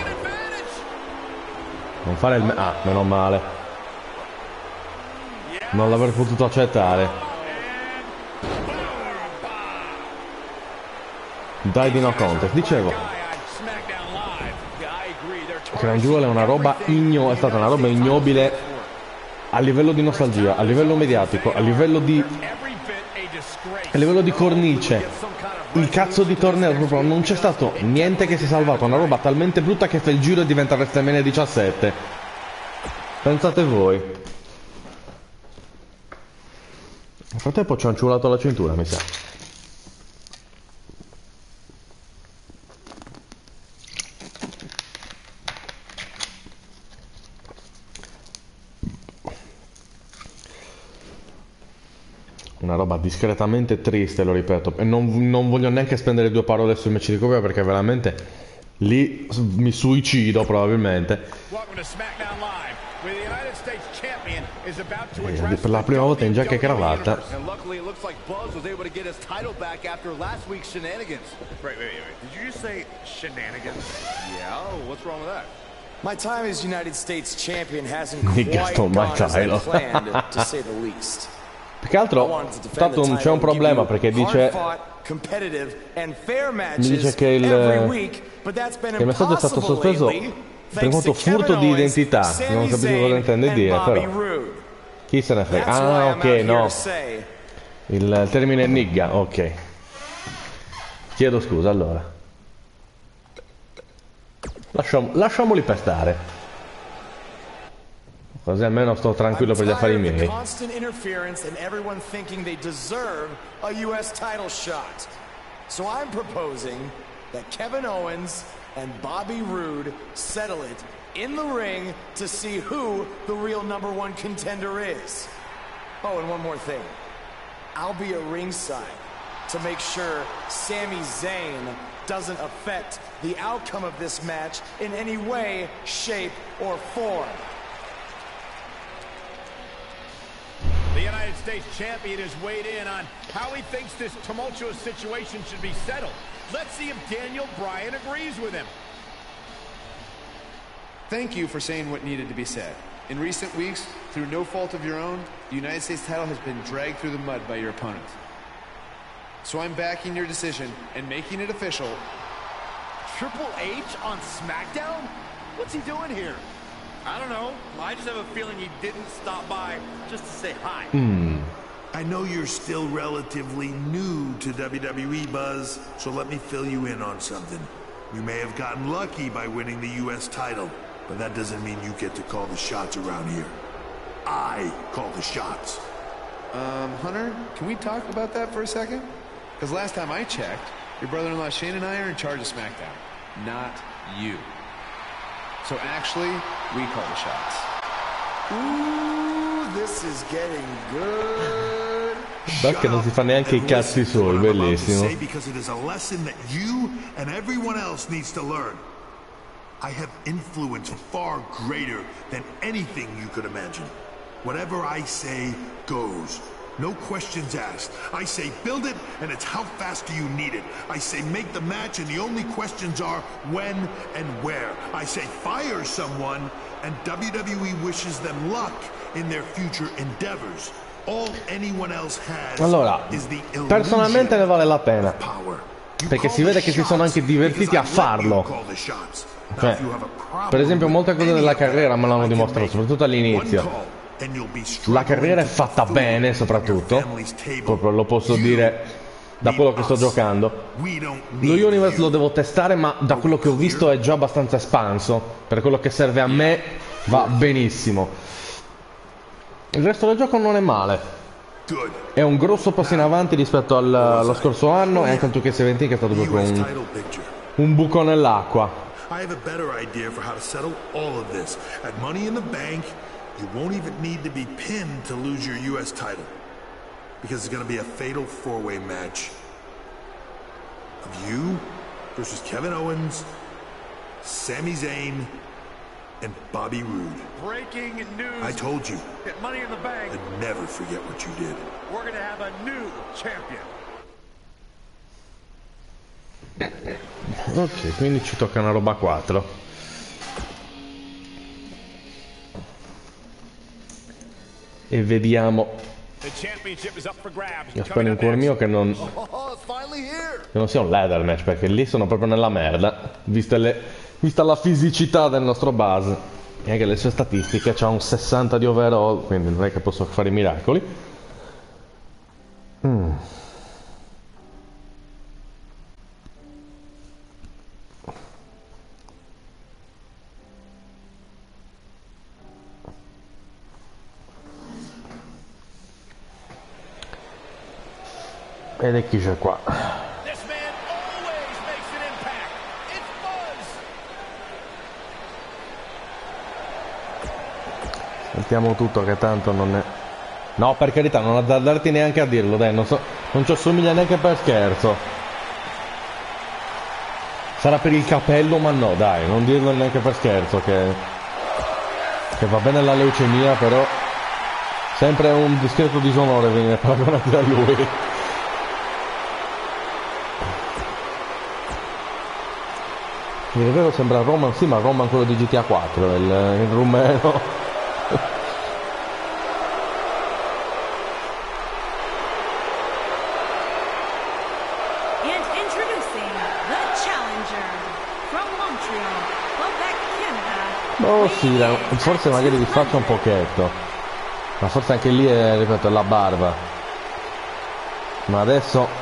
Non fare il... Ah, meno male. Non l'aver potuto accettare. Dai di no contest, dicevo. Crown Jewel è una roba igno, è stata una roba ignobile a livello di nostalgia, a livello mediatico, a livello di a livello di cornice. Il cazzo di torneo proprio non c'è stato niente che si è salvato, una roba talmente brutta che fa il giro e diventa WrestleMania diciassette. Pensate voi. Nel frattempo ci ho ciulato la cintura, mi sa. Una roba discretamente triste, lo ripeto, e non, non voglio neanche spendere due parole sul match di coppia perché veramente lì mi suicido probabilmente. E per la prima volta in giacca e cravatta. My time as United States champion hasn't Mica quite sto mai gone as I title. planned, to say the least. Più che altro, tanto non c'è un problema perché dice mi dice che il, che il messaggio è stato sospeso per quanto furto di identità. Non capisco cosa intende dire, però chi se ne frega. Ah, ok, no, il termine nigga, ok, chiedo scusa. Allora Lasciamo, lasciamoli pestare, così almeno sto tranquillo per gli affari miei. Constant interference and everyone thinking they deserve a U S title shot. So I'm proposing that Kevin Owens and Bobby Roode settle it in the ring to see who the real number one contender is. Oh, and one more thing. I'll be at ringside to make sure Sami Zayn doesn't affect the outcome of this match in any way, shape, or form. The United States champion has weighed in on how he thinks this tumultuous situation should be settled. Let's see if Daniel Bryan agrees with him. Thank you for saying what needed to be said. In recent weeks, through no fault of your own, the United States title has been dragged through the mud by your opponent. So I'm backing your decision and making it official. Triple H on SmackDown? What's he doing here? I don't know. I just have a feeling he didn't stop by just to say hi. Mm. I know you're still relatively new to W W E, Buzz, so let me fill you in on something. You may have gotten lucky by winning the U S title, but that doesn't mean you get to call the shots around here. I call the shots. Um, Hunter, can we talk about that for a second? Because last time I checked, your brother-in-law Shane and I are in charge of SmackDown, not you. So actually, we call the shots. Ooh, this is getting good. Perché non si fa neanche i cazzi suoi, bellissimo. Because it is a lesson that you and everyone else needs to learn. I have influence far greater than anything you could imagine. Whatever I say goes. No questions asked. I say build it, and it's how fast do you need it. I say make the match, and the only questions are when and where. I say fire someone, and W W E wishes them luck in their future endeavors. All anyone else has allora, is the personalmente ne vale la pena, perché si vede che si sono anche divertiti a farlo. Cioè, per esempio molte cose della carriera me l'hanno dimostrato, soprattutto all'inizio. La carriera è fatta bene, soprattutto, proprio lo posso dire da quello che sto giocando. Lo Universe lo devo testare, ma da quello che ho visto è già abbastanza espanso. Per quello che serve a me va benissimo. Il resto del gioco non è male. È un grosso passo in avanti rispetto al, allo scorso anno e anche al due K diciassette che è stato proprio un, un buco nell'acqua. I have a better idea for how to settle all of this. At Money in the Bank, you won't even need to be pinned to lose your U S title. Because it's going to be a fatal four-way match of you versus Kevin Owens Sami Zayn and Bobby Roode. Breaking news. I told you. Get Money in the Bank. I'd never forget what you did. We're gonna have a new champion. Ok, quindi ci tocca una roba a quattro. E vediamo. Io spero in cuor mio che non che non sia un ladder match, perché lì sono proprio nella merda, viste le, vista la fisicità del nostro Buzz e anche le sue statistiche. C'ha un sessanta di overall, quindi non è che posso fare miracoli. mm. Ed è chi c'è qua. Sentiamo tutto, che tanto non è... No, per carità, non azzardarti neanche a dirlo, dai, non, so, non ci assomiglia neanche per scherzo. Sarà per il capello, ma no, dai, non dirlo neanche per scherzo, che, che va bene la leucemia, però sempre un discreto disonore venire paragonato da lui. Di vero sembra Roman, sì, ma Roman quello di G T A quattro, il, il rumeno. And introducing the challenger from Montreal, Quebec, Canada. Oh sì, la- forse magari vi faccio un pochetto, ma forse anche lì è, ripeto, la barba. Ma adesso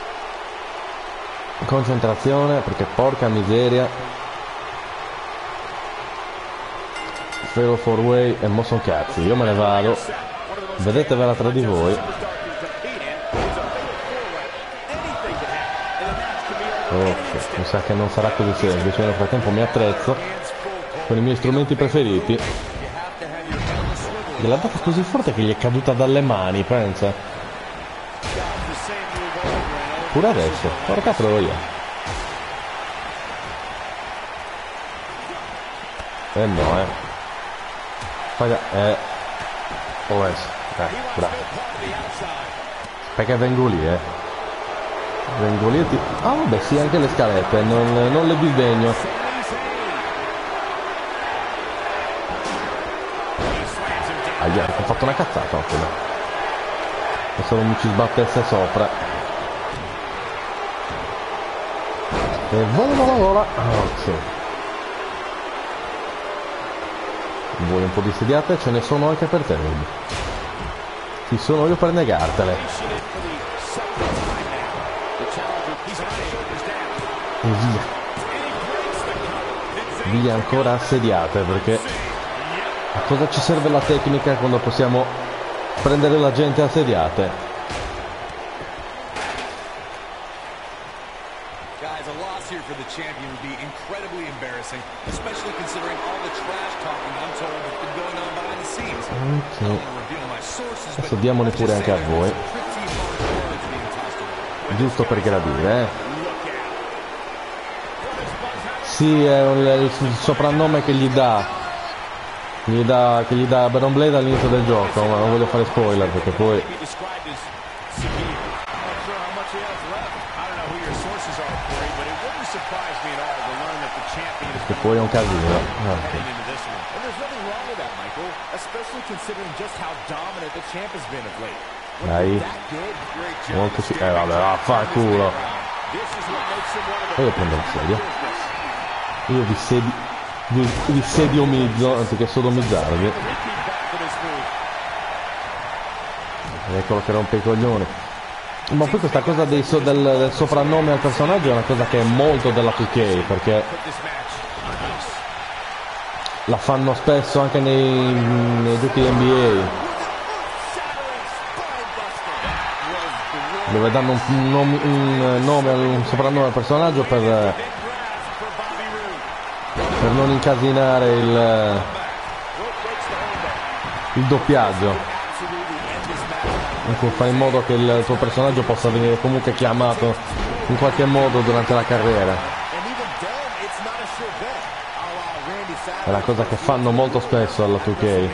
concentrazione, perché porca miseria. Fatal four way e mo son cazzi, io me ne vado, vedetevela tra di voi. Ok, mi sa che non sarà così semplice, nel frattempo mi attrezzo con i miei strumenti preferiti. Gliel'ha data così forte che gli è caduta dalle mani, pensa. Pure adesso, porca troia. Eh no, eh. Fai da... eh... Oh, adesso. Eh, bravo. Perché vengo lì, eh. Vengo lì e ti... Ah, vabbè, sì, anche le scalette, non, non le disdegno. Aia, ho fatto una cazzata, appena. Adesso non mi ci sbattesse sopra. E vola vola vola. Ok. Vuoi un po' di sediate? Ce ne sono anche per te. Chi sono io per negartele? E via. Via ancora assediate, perché a cosa ci serve la tecnica quando possiamo prendere la gente assediate? Champion would be incredibly embarrassing, especially considering all the trash talking I'm told has been going on behind the scenes. Ok. Adesso diamone pure anche a voi. Giusto per gradire, eh. Sì, è un, il soprannome che gli dà. Gli dà che gli dà Baron Blade all'inizio del gioco, ma non voglio fare spoiler perché poi. Che poi è un casino. Ah, okay. Dai. Molto sì. Eh vabbè, vaffanculo. Poi io prendo il sedio. Io vi sedi. Vi, vi sediomizzo anziché sodomizzarvi. Eccolo che rompe i coglioni. Ma poi questa cosa dei so, del, del soprannome al personaggio è una cosa che è molto della two K, perché la fanno spesso anche nei, nei giochi N B A, dove danno un nome, un nome, un soprannome al personaggio per, per non incasinare il, il doppiaggio. Fa in modo che il tuo personaggio possa venire comunque chiamato in qualche modo durante la carriera. È la cosa che fanno molto spesso alla due K.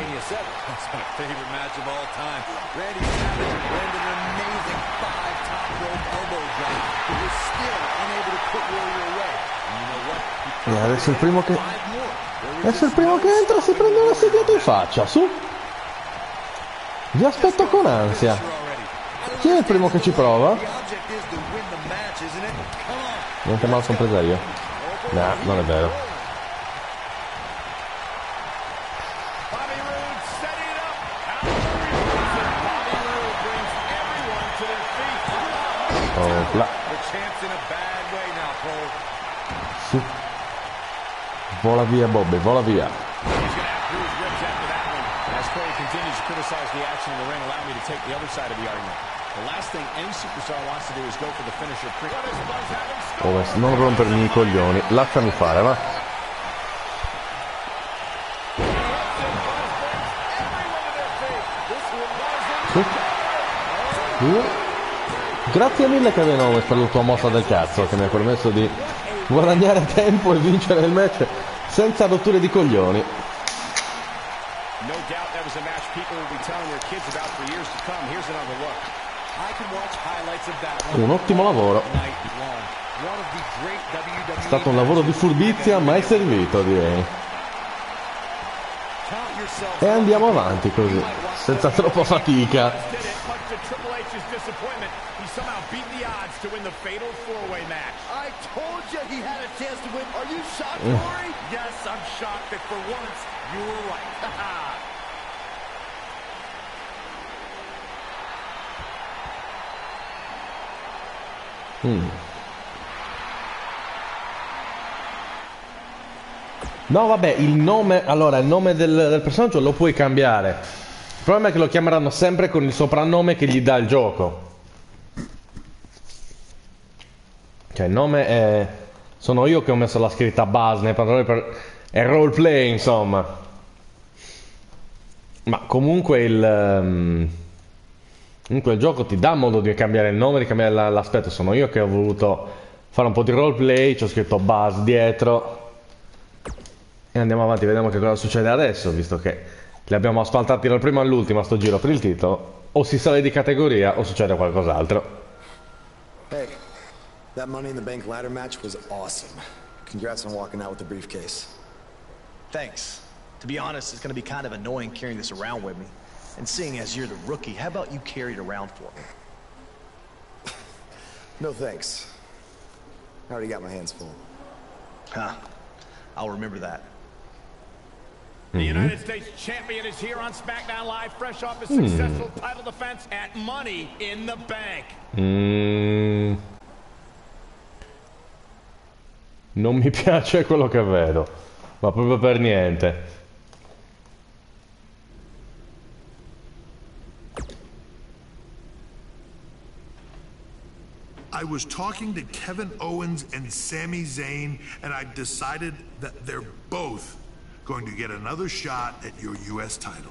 E adesso il primo che adesso il primo che entra si prende una sediata in faccia, su. Vi aspetto con ansia. Chi è il primo che ci prova? Niente male compresa io. No, non è vero. Opla. Su. Vola via Bobby, vola via. Oh, non rompermi i coglioni, lasciami fare, va. Su. Uh. Grazie mille Kevin Owens per la tua mossa del cazzo che mi ha permesso di guadagnare tempo e vincere il match senza rotture di coglioni. Un ottimo lavoro. È stato un lavoro di furbizia mai servito, direi. E andiamo avanti così, senza troppa fatica. Mm. No, vabbè, il nome, allora, il nome del, del personaggio lo puoi cambiare. Il problema è che lo chiameranno sempre con il soprannome che gli dà il gioco. Cioè, il nome è... sono io che ho messo la scritta base nei pantaloni per... è roleplay, insomma. Ma comunque il... Um... comunque il gioco ti dà modo di cambiare il nome, di cambiare la, l'aspetto. Sono io che ho voluto fare un po' di roleplay, ci ho scritto Buzz dietro. E andiamo avanti, vediamo che cosa succede adesso, visto che li abbiamo asfaltati dal primo all'ultimo a sto giro per il titolo. O si sale di categoria o succede qualcos'altro. Hey, that Money in the Bank ladder match was awesome. Congrats on walking out with the briefcase. Thanks. To be honest, it's going to be kind of annoying carrying this around with me. And seeing as you're the rookie, how about you carry it around for me? No thanks. I already got my hands full. Huh. I'll remember that. The United States Champion is here on SmackDown Live, fresh off his successful mm. title defense at Money in the Bank. Mm. Non mi piace quello che vedo, ma proprio per niente. I was talking to Kevin Owens and Sami Zayn, and I decided that they're both going to get another shot at your U S title.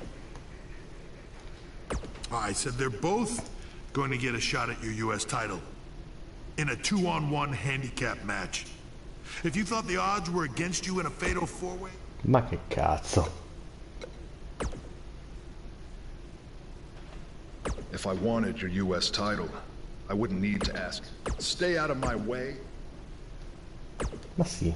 I said they're both going to get a shot at your U S title in a two-on-one handicap match. If you thought the odds were against you in a fatal four-way... Ma che cazzo? If I wanted your U S title, I wouldn't need to ask. Stay out of my way. Ma sì.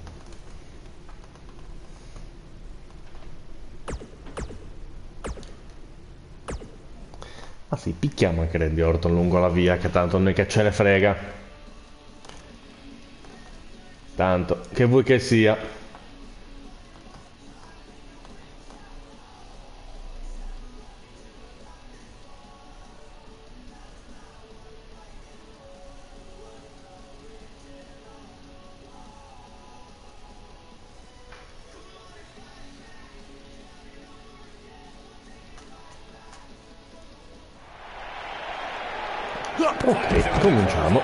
Ma sì, picchiamo anche Randy Orton lungo la via, che tanto noi che ce ne frega. Tanto, che vuoi che sia. Ok, cominciamo.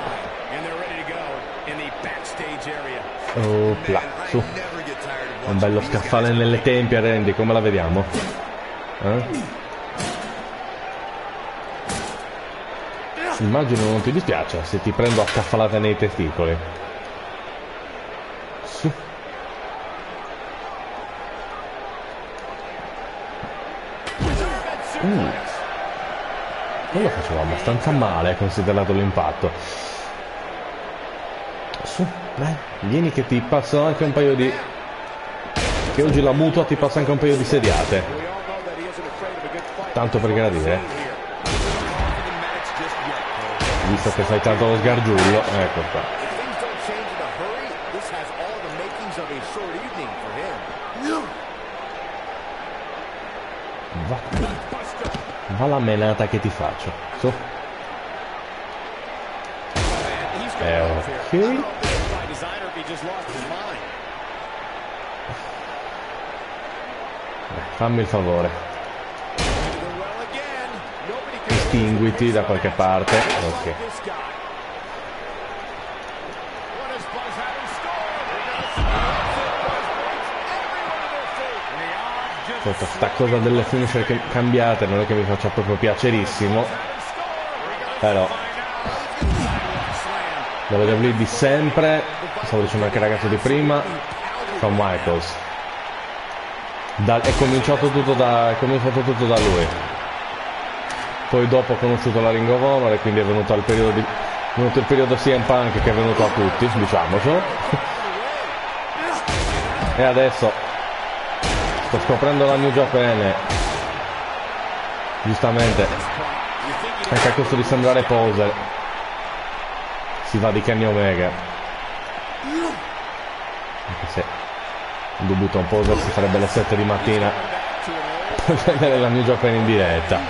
Opla, su. Un bello scaffale nelle tempie, Randy, come la vediamo? Eh? Immagino non ti dispiace se ti prendo a scaffalate nei testicoli. Su. Uh. Quello faceva abbastanza male considerato l'impatto. Su, dai, vieni che ti passo anche un paio di... che oggi la mutua ti passa anche un paio di sediate. Tanto per gradire. Visto che fai tanto lo sgargiullo, ecco qua. Va, va la menata che ti faccio. Su. Eh, ok. Eh, fammi il favore. Distinguiti da qualche parte. Ok. Sta cosa delle finisher che cambiate non è che mi faccia proprio piacerissimo, però la W W E di sempre, stavo dicendo anche il ragazzo di prima, Shawn Michaels, da, è, cominciato tutto da, è cominciato tutto da lui, poi dopo ho conosciuto la Ring of Honor e quindi è venuto, al periodo di, è venuto il periodo C M Punk che è venuto a tutti, diciamocelo, e adesso sto scoprendo la New Japan, giustamente, anche a costo di sembrare poser, si va di Kenny Omega. Anche se dubito un poser si farebbe alle sette di mattina per vedere la New Japan in diretta.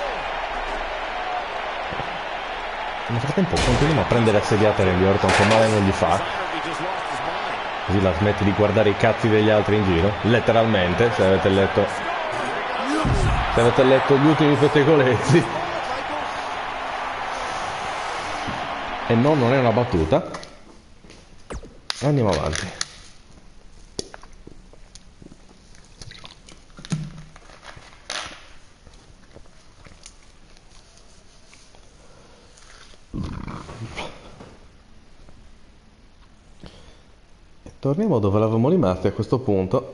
Nel frattempo continuiamo a prendere assediate Randy Orton, che male non gli fa. Così la smetti di guardare i cazzi degli altri in giro, letteralmente, se avete letto se avete letto gli ultimi pettegolezzi. E no, non è una battuta. Andiamo avanti. Torniamo dove eravamo rimasti a questo punto.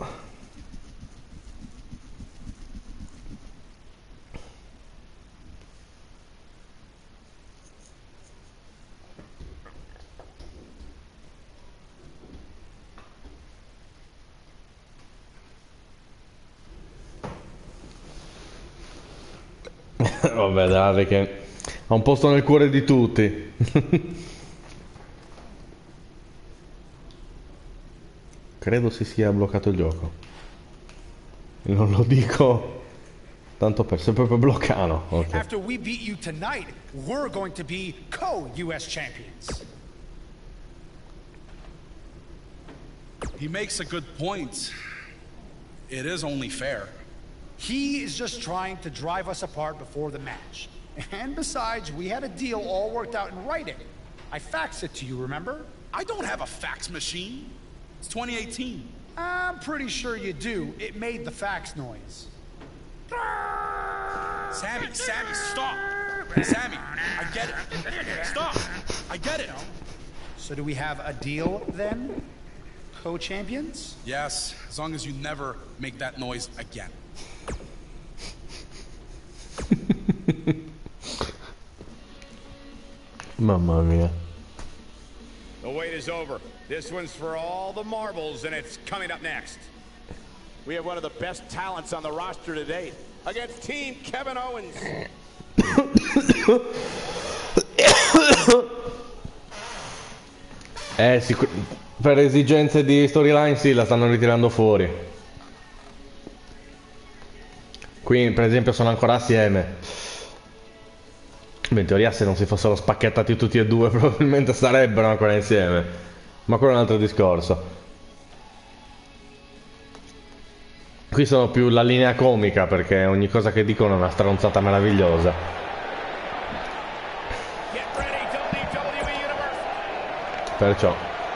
Vabbè, dai, che ha un posto nel cuore di tutti. Credo si sia bloccato il gioco. Non lo dico tanto per se proprio bloccano. Okay. After we beat you tonight, we're going to be co-U S champions. He makes a good point. It is only fair. He is just trying to drive us apart before the match. And besides, we had a deal all worked out in writing. I faxed it to you, remember? I don't have a fax machine. It's twenty eighteen. I'm pretty sure you do. It made the fax noise. Sammy, Sammy, stop. Sammy, I get it. Stop. I get it. So do we have a deal then? Co-champions? Yes, as long as you never make that noise again. Mamma mia. The wait is over. This one's for all the marbles, and it's coming up next. We have one of the best talents on the roster to date against Team Kevin Owens. Eh, sicur- per esigenze di storyline sì, la stanno ritirando fuori. Qui, per esempio, sono ancora assieme. Beh, in teoria se non si fossero spacchettati tutti e due probabilmente sarebbero ancora insieme, ma quello è un altro discorso. Qui sono più la linea comica, perché ogni cosa che dicono è una stronzata meravigliosa. Perciò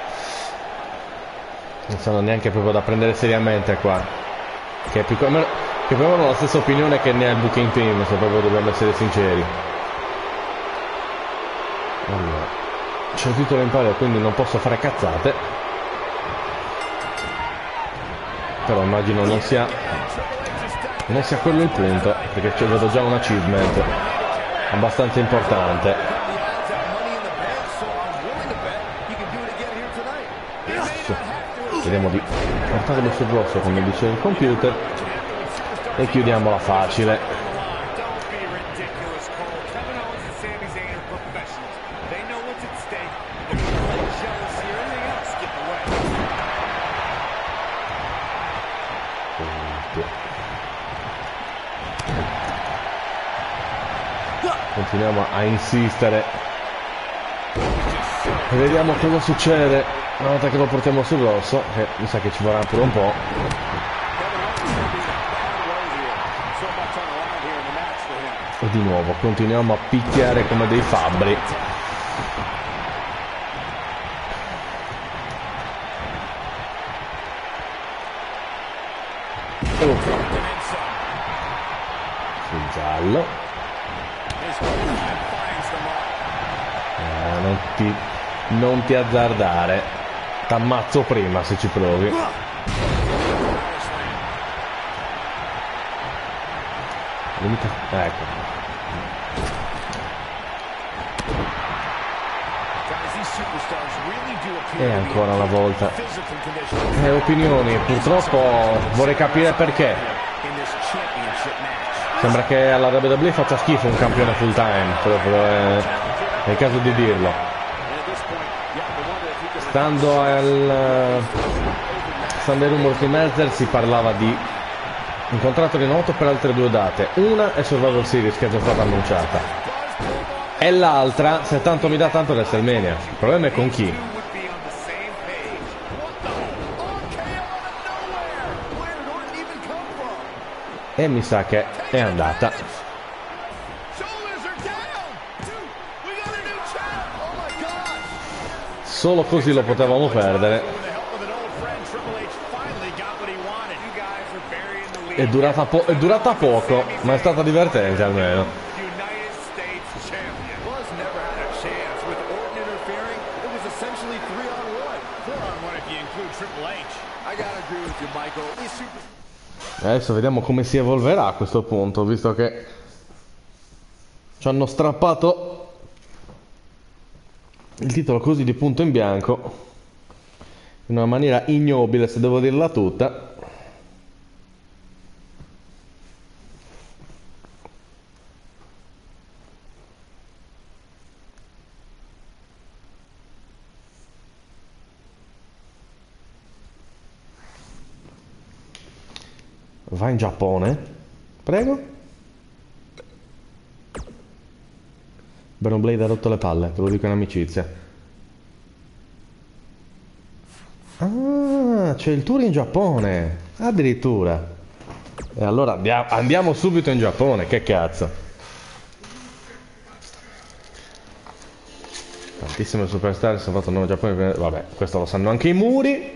non sono neanche proprio da prendere seriamente qua, che più come che poi hanno la stessa opinione che ne ha il booking team, se proprio dobbiamo essere sinceri. Allora, c'è il titolo in palio, quindi non posso fare cazzate. Però immagino non sia non sia quello il punto, perché ci vedo già un achievement abbastanza importante. Vediamo di portarlo sul rosso come dice il computer e chiudiamola facile. Continuiamo a insistere e vediamo cosa succede una volta che lo portiamo sul rosso, che mi sa che ci vorrà pure un po'. E di nuovo continuiamo a picchiare come dei fabbri. Oh. Sul giallo. Eh, non ti non ti azzardare, t'ammazzo prima se ci provi. Limita... ecco. E ancora una volta eh, opinioni, purtroppo vorrei capire perché. Sembra che alla W W E faccia schifo un campione full time, proprio è, è il caso di dirlo. Stando al stando ai rumor di Meltzer si parlava di un contratto rinnovato per altre due date. Una è Survivor Series, che è già stata annunciata, e l'altra, se tanto mi dà tanto, WrestleMania. Il problema è con chi. E mi sa che è andata. Solo così lo potevamo perdere. È durata, po- è durata poco, ma è stata divertente almeno. Adesso vediamo come si evolverà a questo punto, visto che ci hanno strappato il titolo così di punto in bianco, in una maniera ignobile, se devo dirla tutta. Va in Giappone, prego. Baron Blade ha rotto le palle, te lo dico in amicizia. Ah, c'è il tour in Giappone, addirittura. E allora andiamo, andiamo subito in Giappone, che cazzo. Tantissime superstar sono fatto il nome Giappone, vabbè, questo lo sanno anche i muri.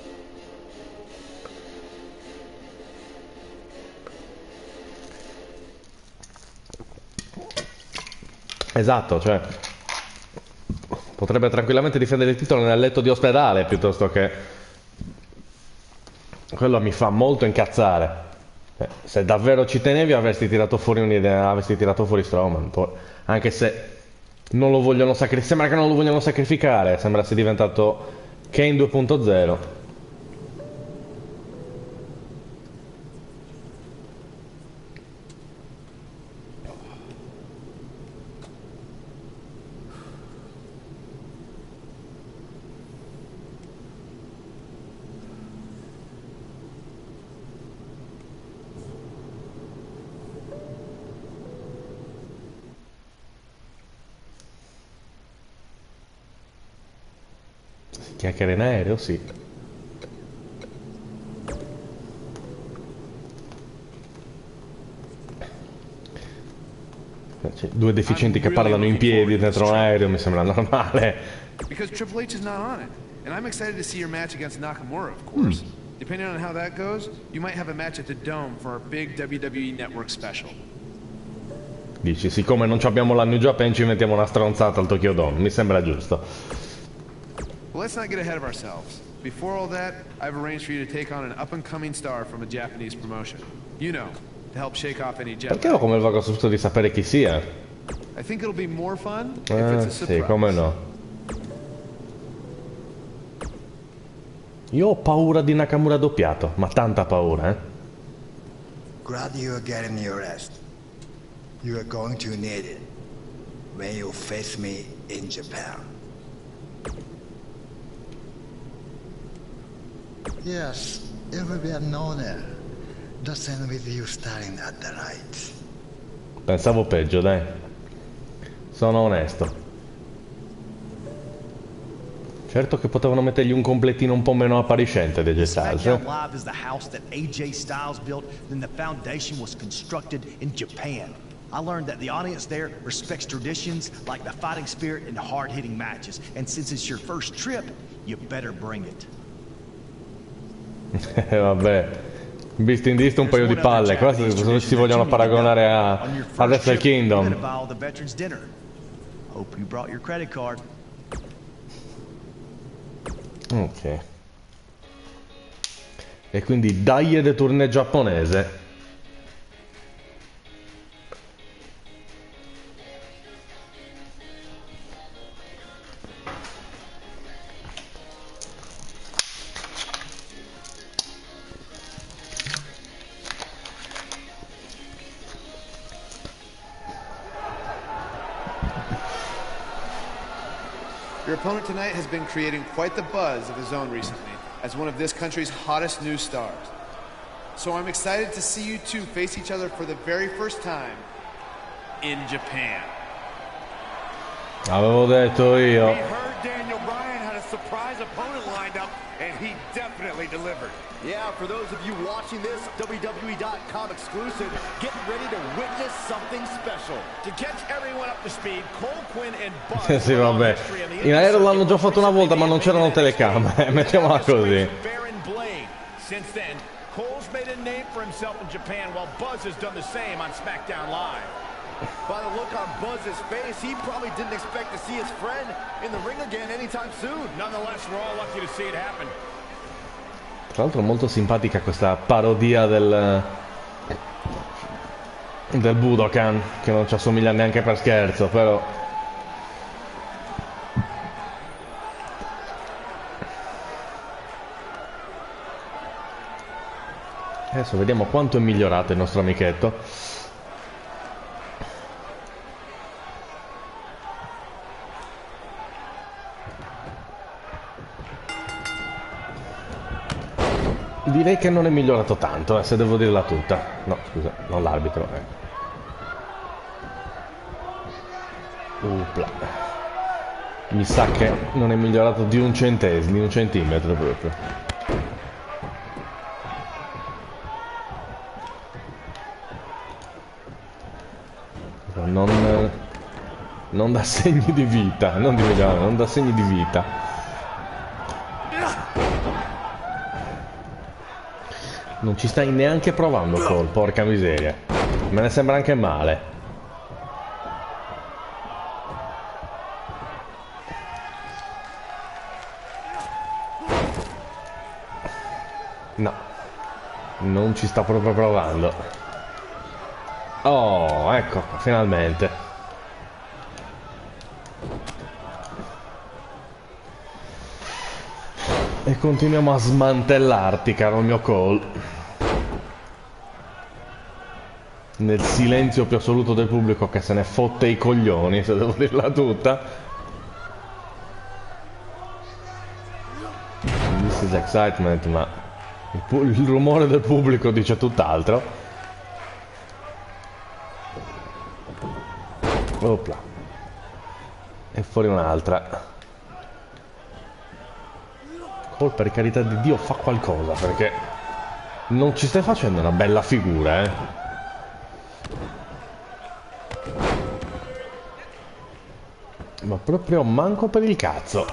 Esatto, cioè potrebbe tranquillamente difendere il titolo nel letto di ospedale piuttosto che... Quello mi fa molto incazzare. Eh, se davvero ci tenevi avresti tirato fuori un'idea, avresti tirato fuori Strowman, poi, anche se non lo vogliono sacrificare, sembra che non lo vogliono sacrificare, sembra sia diventato Kane due punto zero. Chiacchiere in aereo, sì. Cioè, due deficienti che parlano in piedi dentro un aereo mi sembra normale. Because Triple H is not on it, and I'm excited to see your match against Nakamura, of course. Hmm. Depending on how that goes, you might have a match at the Dome for our big W W E Network special. Dici, siccome non abbiamo la New Japan ci mettiamo una stronzata al Tokyo Dome, mi sembra giusto. Well, let's not get ahead of ourselves. Before all that, I've arranged for you to take on an up-and-coming star from a Japanese promotion. You know, to help shake off any jet Perché ho come il vago sospetto di sapere chi sia? I think it'll be more fun if Eh, it's a surprise. sì, come no. Io ho paura di Nakamura doppiato, ma tanta paura, eh. Glad you are getting your rest. You are going to need it when you face me in Japan. Yes, it will be an honor to stand with you starting at the right. Pensavo peggio, dai. Sono onesto. Certo che potevano mettergli un completino un po' meno appariscente dei Styles. SmackDown Live is the house that A J Styles built, then the foundation was constructed in Japan. I learned that the audience there respects traditions like the fighting spirit and hard-hitting matches. And since it's your first trip, you better bring it. Vabbè, visto in dista un paio di palle, quasi se si vogliono paragonare a, a Wrestle Kingdom. Hope you brought your credit card. Ok. E quindi dai de tournée giapponese. Your opponent tonight has been creating quite the buzz of his own recently, as one of this country's hottest new stars. So I'm excited to see you two face each other for the very first time in Japan. Avevo detto io. We heard Daniel Bryan had a surprise opponent lined up, and he definitely delivered. Yeah, for those of you watching this W W E dot com exclusive, get ready to witness something special. To catch everyone up to speed, Cole Quinn and Buzz. Sì, vabbè. In aereo l'hanno già fatto una volta, ma non c'erano telecamere. Mettiamola così. Baron Blade. Since then, Cole's made a name for himself in Japan, while Buzz has done the same on SmackDown Live. By the look on Buzz's face, he probably didn't expect to see his friend in the ring again anytime soon. Nonetheless, we're all lucky to see it happen. Tra l'altro molto simpatica questa parodia del del Budokan, che non ci assomiglia neanche per scherzo, però adesso vediamo quanto è migliorato il nostro amichetto. Direi che non è migliorato tanto, eh, se devo dirla tutta. No, scusa, non l'arbitro. Eh. Upla. Mi sa che non è migliorato di un centesimo, di un centimetro proprio. Non, non dà segni di vita, non di miglioramento, non dà segni di vita. Non ci stai neanche provando, Cole, porca miseria. Me ne sembra anche male. No. Non ci sta proprio provando. Oh, ecco, finalmente. E continuiamo a smantellarti, caro mio Cole. Nel silenzio più assoluto del pubblico che se ne fotte i coglioni, se devo dirla tutta. This is excitement, ma il, il rumore del pubblico dice tutt'altro. Opla. E fuori un'altra. Cole, per carità di Dio, fa qualcosa, perché non ci stai facendo una bella figura, eh. Ma proprio manco per il cazzo.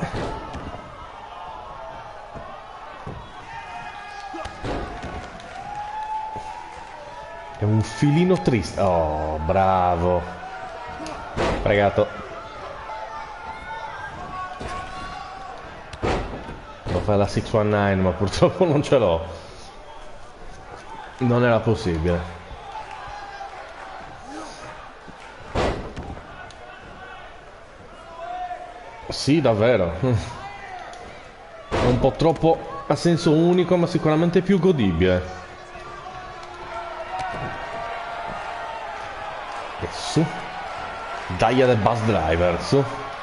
È un filino triste. Oh, bravo. Pregato. Devo fare la sei diciannove, ma purtroppo non ce l'ho. Non era possibile. Sì, davvero. È un po' troppo a senso unico, ma sicuramente più godibile. E su. Daglia del bus driver, su.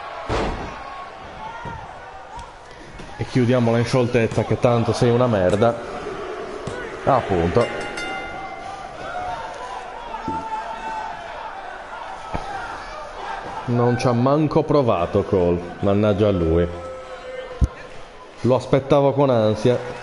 E chiudiamola in scioltezza, che tanto sei una merda. Ah, appunto. Non ci ha manco provato Cole, mannaggia a lui. Lo aspettavo con ansia.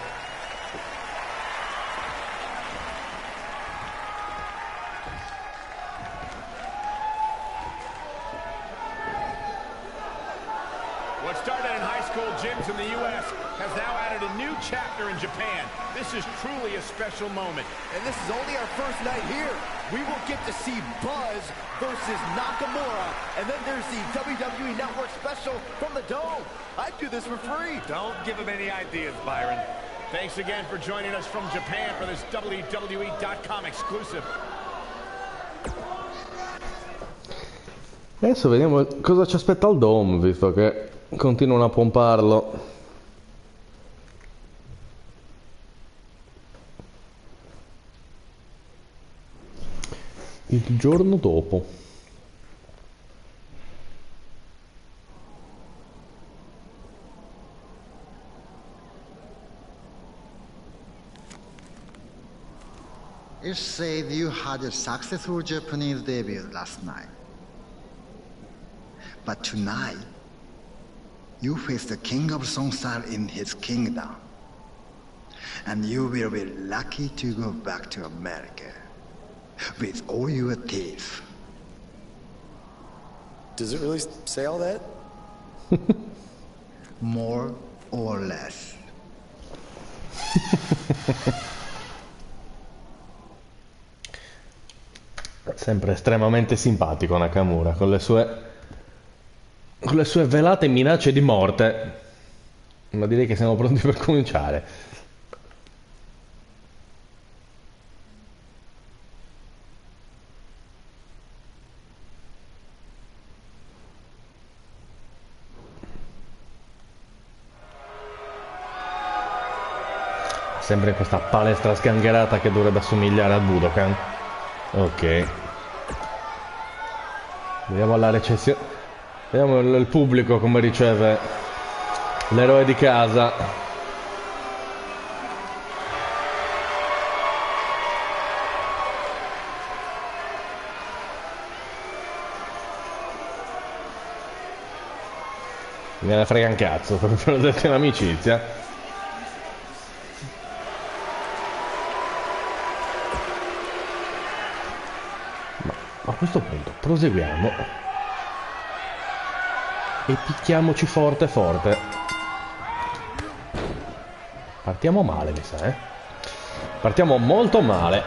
What started in high school gyms in the U S has now added a new chapter in Japan. This is truly a special moment. And this is only our first night here. We will get to see Buzz versus Nakamura, and then there's the W W E Network special from the Dome. I'd do this for free. Don't give him any ideas, Byron. Thanks again for joining us from Japan for this W W E dot com exclusive. Adesso vediamo cosa ci aspetta al Dome, visto che continuano a pomparlo. Il giorno dopo. It said you had a successful Japanese debut last night. But tonight, you face the king of Songsar in his kingdom. And you will be lucky to go back to America with all your teeth. Does it really say all that? More or less. Sempre estremamente simpatico Nakamura, con le sue con le sue velate minacce di morte. Ma direi che siamo pronti per cominciare. Sempre in questa palestra sgangherata che dovrebbe assomigliare al Budokan. Ok. Vediamo la recensione. Vediamo il, il pubblico come riceve l'eroe di casa. Me ne frega un cazzo, per detto in amicizia. Ma a questo punto proseguiamo. E picchiamoci forte forte. Partiamo male, mi sa, eh? Partiamo molto male.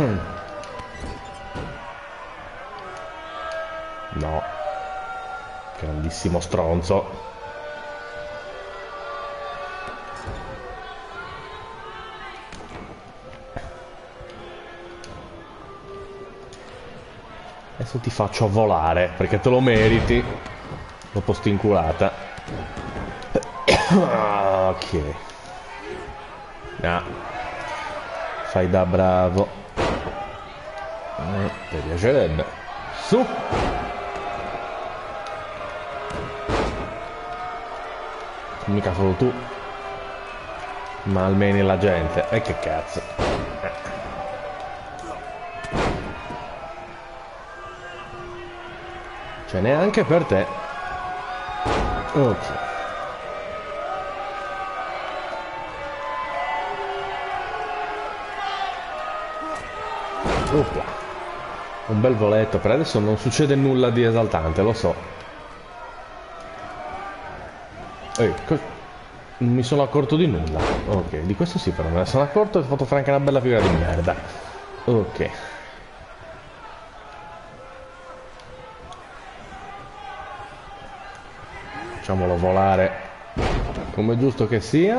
No. Grandissimo stronzo. Adesso ti faccio volare, perché te lo meriti. Dopo stinculata. Ok. No. Fai da bravo. Eh, ti piacerebbe. Su. Mica solo tu. Ma almeno la gente. E eh, che cazzo. Eh. Cioè neanche per te. Ok. Opla. Un bel voletto. Per adesso non succede nulla di esaltante, lo so. Ehi, non mi sono accorto di nulla. Ok, di questo sì, però me ne sono accorto e ho fatto fare anche una bella figura di merda. Ok. Facciamolo volare come giusto che sia.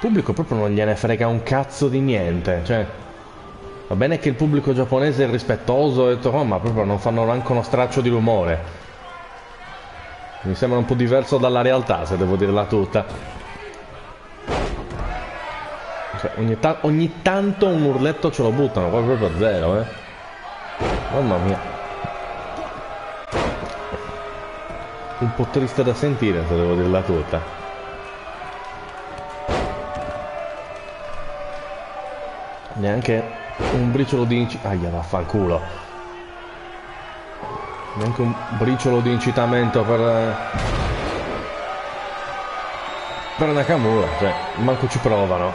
pubblico proprio non gliene frega un cazzo di niente, cioè va bene che il pubblico giapponese è rispettoso e tutto, ma proprio non fanno neanche uno straccio di rumore. Mi sembra un po' diverso dalla realtà, se devo dirla tutta. Cioè, ogni, ta ogni tanto un urletto ce lo buttano, poi proprio a zero, eh. Mamma mia. Un po' triste da sentire, se devo dirla tutta. Neanche un briciolo di inci... Aia, vaffanculo. Neanche un briciolo di incitamento per... per Nakamura, cioè, manco ci provano.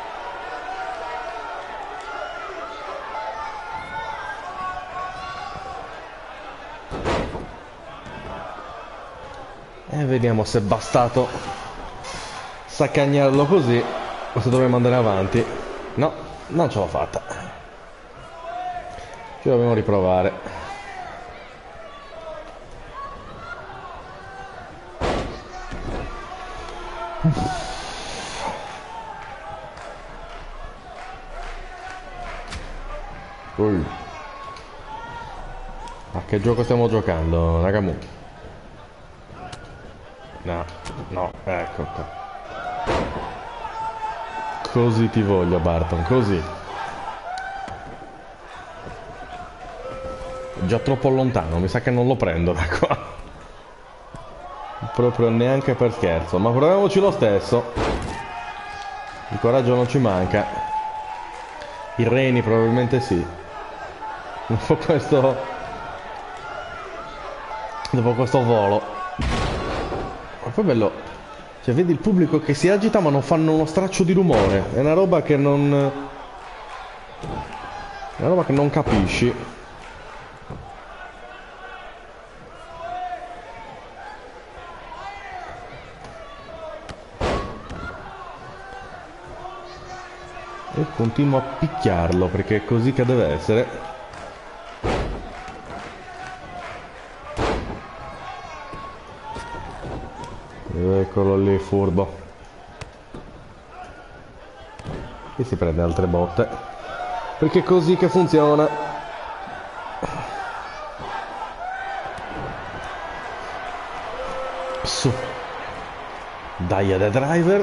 E vediamo se è bastato saccagnarlo così o se dovremmo andare avanti. No. Non ce l'ho fatta. Ci dobbiamo riprovare. Ui. Ma che gioco stiamo giocando, Nakamura? No, no, ecco qua. Così ti voglio, Barton, così. È già troppo lontano, mi sa che non lo prendo da qua. Proprio neanche per scherzo, ma proviamoci lo stesso. Il coraggio non ci manca. I reni probabilmente sì. Dopo questo... Dopo questo volo. Ma poi bello... Cioè, vedi il pubblico che si agita ma non fanno uno straccio di rumore. È una roba che non... È una roba che non capisci. E continuo a picchiarlo perché è così che deve essere. Eccolo lì, furbo. E si prende altre botte. Perché è così che funziona. Su. Dai, The Driver.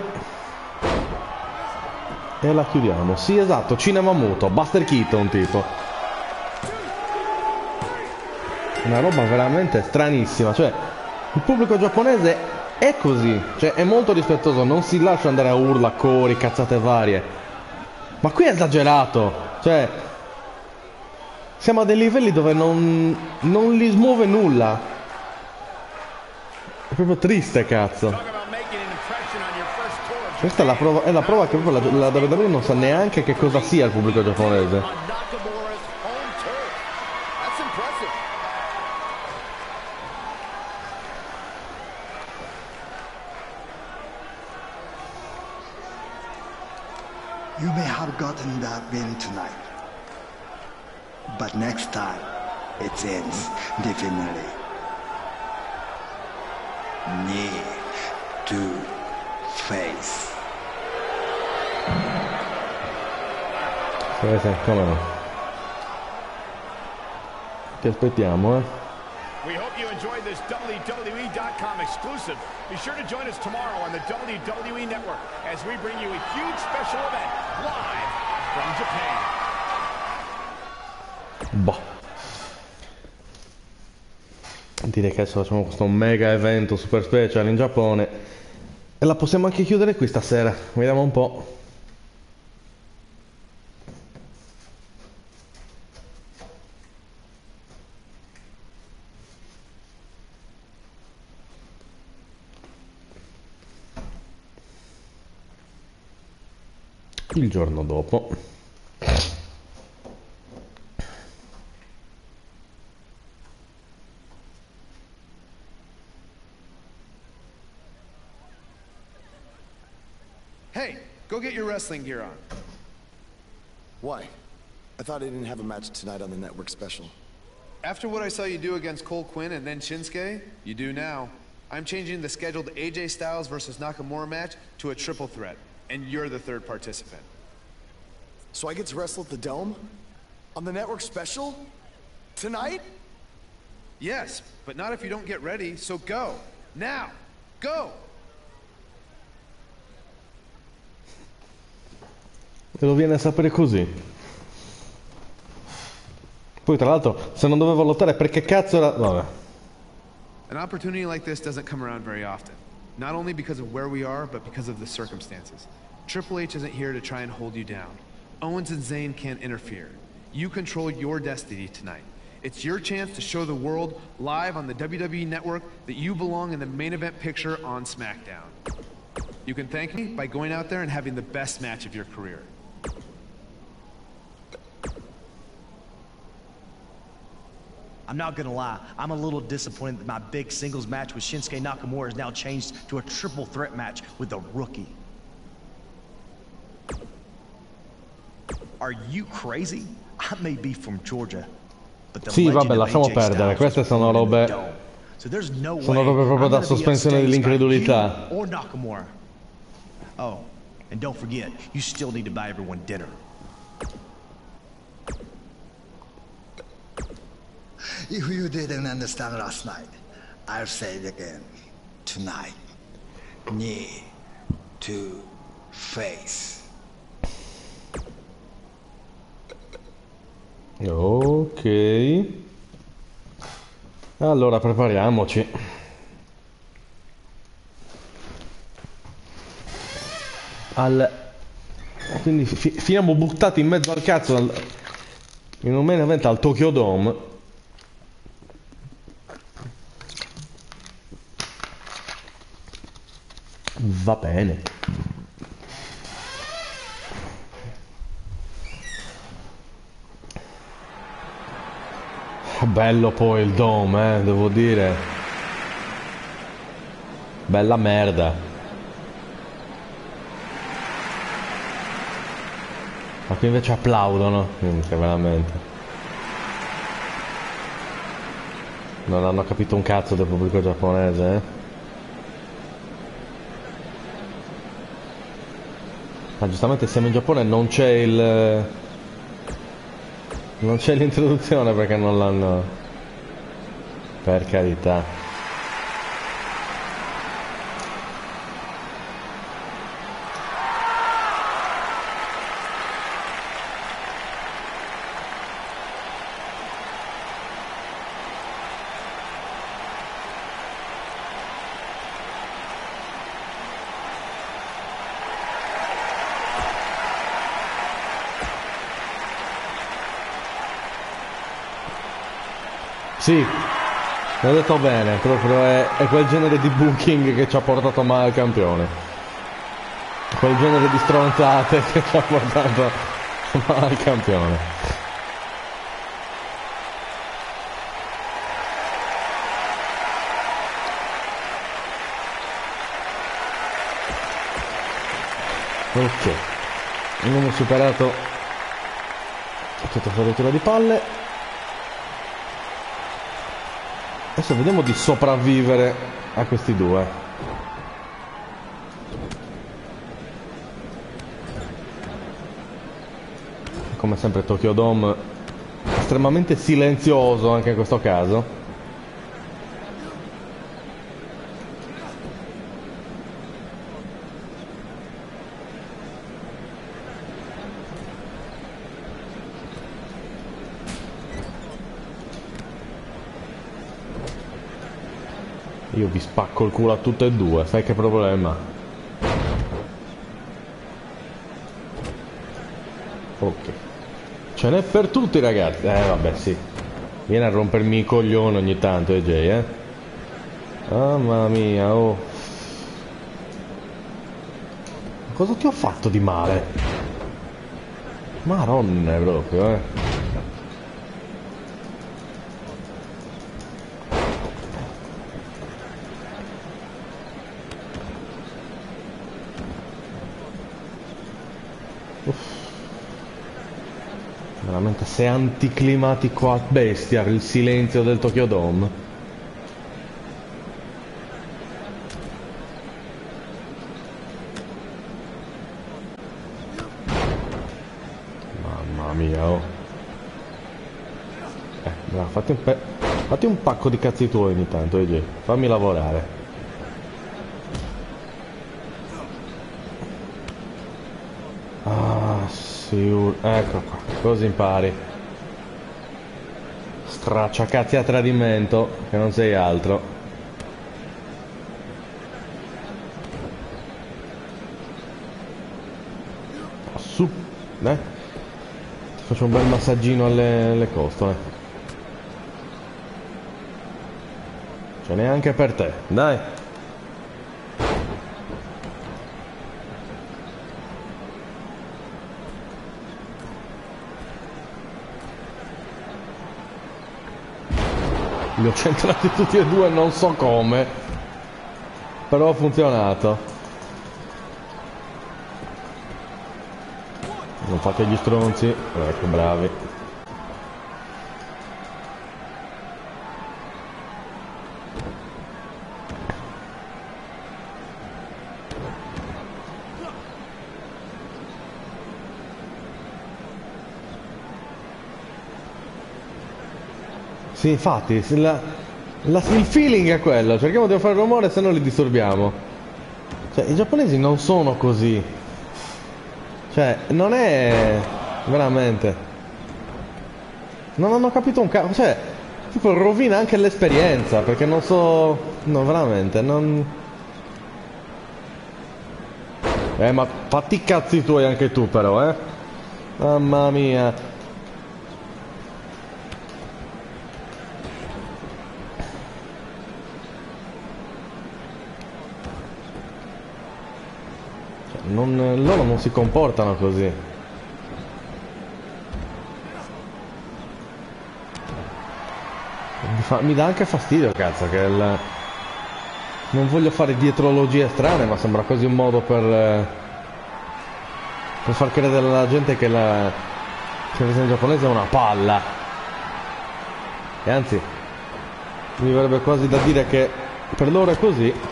E la chiudiamo. Sì, esatto, cinema muto. Buster Keaton, tipo. Una roba veramente stranissima. Cioè, il pubblico giapponese... è così, cioè è molto rispettoso, non si lascia andare a urla, cori, cazzate varie. Ma qui è esagerato, cioè siamo a dei livelli dove non, non li smuove nulla. È proprio triste, cazzo. Questa è la prova, è la prova che proprio la, la W W E non sa neanche che cosa sia il pubblico giapponese. You may have gotten that win tonight, but next time it ends differently. Knee to face. Sì, sì, come no. Ti aspettiamo, eh. We hope you enjoyed this W W E dot com exclusive. Be sure to join us tomorrow on the W W E Network as we bring you a huge special event live from Japan. Boh. Direi che adesso facciamo questo mega evento super special in Giappone e la possiamo anche chiudere qui stasera. Vediamo un po'. Il giorno dopo. Hey, go get your wrestling gear on. Why? I thought I didn't have a match tonight on the network special. After what I saw you do against Cole Quinn and then Shinsuke, you do now. I'm changing the scheduled A J Styles versus Nakamura match to a triple threat. and you're the third participant. So I get to wrestle at the Dome? On the network special? Tonight? Yes, but not if you don't get ready, so go. Now! Go! E lo viene a sapere così. Poi tra l'altro, se non dovevo lottare, perché cazzo era... Vabbè. An opportunity like this doesn't come around very often. Not only because of where we are, but because of the circumstances. Triple H isn't here to try and hold you down. Owens and Zayn can't interfere. You control your destiny tonight. It's your chance to show the world live on the W W E Network that you belong in the main event picture on SmackDown. You can thank me by going out there and having the best match of your career. I'm not gonna lie, I'm a little disappointed that my big singles match with Shinsuke Nakamura has now changed to a triple threat match with a rookie. Are you crazy? I may be from Georgia, but the Sì, vabbè, lasciamo perdere, queste sono robe... Sono robe proprio da sospensione dell'incredulità. Or Nakamura. Oh, and don't forget, you still need to buy everyone dinner. If you didn't understand last night, I'll say it again. Tonight, knee to face. Ok. Allora, prepariamoci. Al... Quindi fi finiamo buttati in mezzo al cazzo al... in un main event al Tokyo Dome. Va bene. Bello poi il Dome, eh, devo dire. Bella merda. Ma qui invece applaudono. Che veramente. Non hanno capito un cazzo del pubblico giapponese, eh. Ma giustamente siamo in Giappone e non c'è il... Non c'è l'introduzione perché non l'hanno... Per carità. Sì, l'ho detto bene, proprio è, è quel genere di booking che ci ha portato male al campione. Quel genere di stronzate che ci ha portato male al campione. Ok, abbiamo superato tutta questa rottura di palle. Adesso vediamo di sopravvivere a questi due. Come sempre Tokyo Dome estremamente silenzioso anche in questo caso. Io vi spacco il culo a tutte e due, sai che problema? Ok. Ce n'è per tutti, ragazzi. Eh, vabbè, sì. Viene a rompermi i coglioni ogni tanto, A J, eh. Mamma mia, oh. Cosa ti ho fatto di male? Maronne, proprio, eh. Veramente se è anticlimatico a bestia il silenzio del Tokyo Dome. Mamma mia, oh. Eh, bravo, fatti un, pe fatti un pacco di cazzi tuoi ogni tanto, A J. Fammi lavorare. Ah, sì, ecco qua, così impari. Stracciacazzi a tradimento, che non sei altro. Su, eh? Ti faccio un bel massaggino alle, alle costole. Cioè neanche per te, dai. Li ho centrati tutti e due, non so come, però ha funzionato. Non fate gli stronzi, ecco, bravi. Sì, infatti, la, la, il feeling è quello, cerchiamo di fare rumore se no li disturbiamo. Cioè, i giapponesi non sono così. Cioè, non è... veramente. Non hanno capito un cazzo, cioè, tipo rovina anche l'esperienza, perché non so... no, veramente, non... Eh, ma fatti i cazzi tuoi anche tu però, eh. Mamma mia. Non, loro non si comportano così. Mi, fa, mi dà anche fastidio, cazzo, che il... non voglio fare dietrologie strane, ma sembra quasi un modo per per far credere alla gente che la televisione giapponese è una palla. E anzi, mi verrebbe quasi da dire che per loro è così.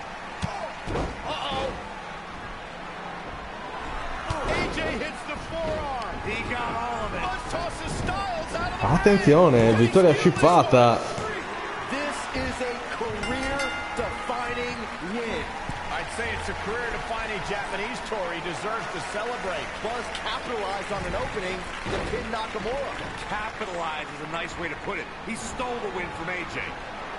Attenzione, vittoria scippata. This is a career-defining win. I'd say it's a career-defining Japanese tour. He deserves to celebrate. Buzz capitalized on an opening to pin Nakamura. Capitalize is a nice way to put it. He stole the win from A J.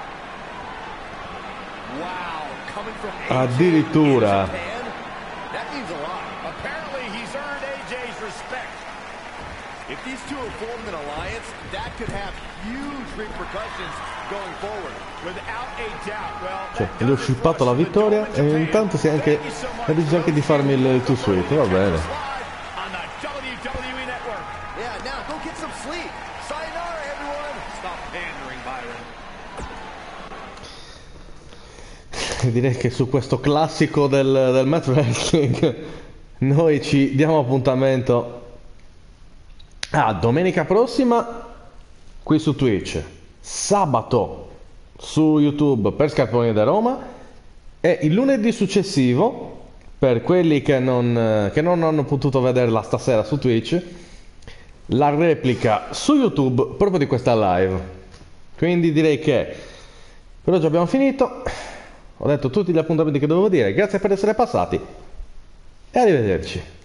Wow, coming from A J addirittura. That means a lot. Apparently he's earned A J's respect. If these two have formed an alliance, that could have huge repercussions going forward. Without a doubt. Well, cioè, gli ho shippato la vittoria e intanto si è anche ha deciso anche di farmi il, il two sweet, va bene. Yeah, now go get some sleep. Sayonara, everyone. Stop pandering, E Byron. direi che su questo classico del, del match wrestling noi ci diamo appuntamento a domenica prossima qui su Twitch, sabato su YouTube per Scarponi da Roma e il lunedì successivo, per quelli che non, che non hanno potuto vederla stasera su Twitch, la replica su YouTube proprio di questa live. Quindi direi che per oggi abbiamo finito, ho detto tutti gli appuntamenti che dovevo dire, grazie per essere passati e arrivederci.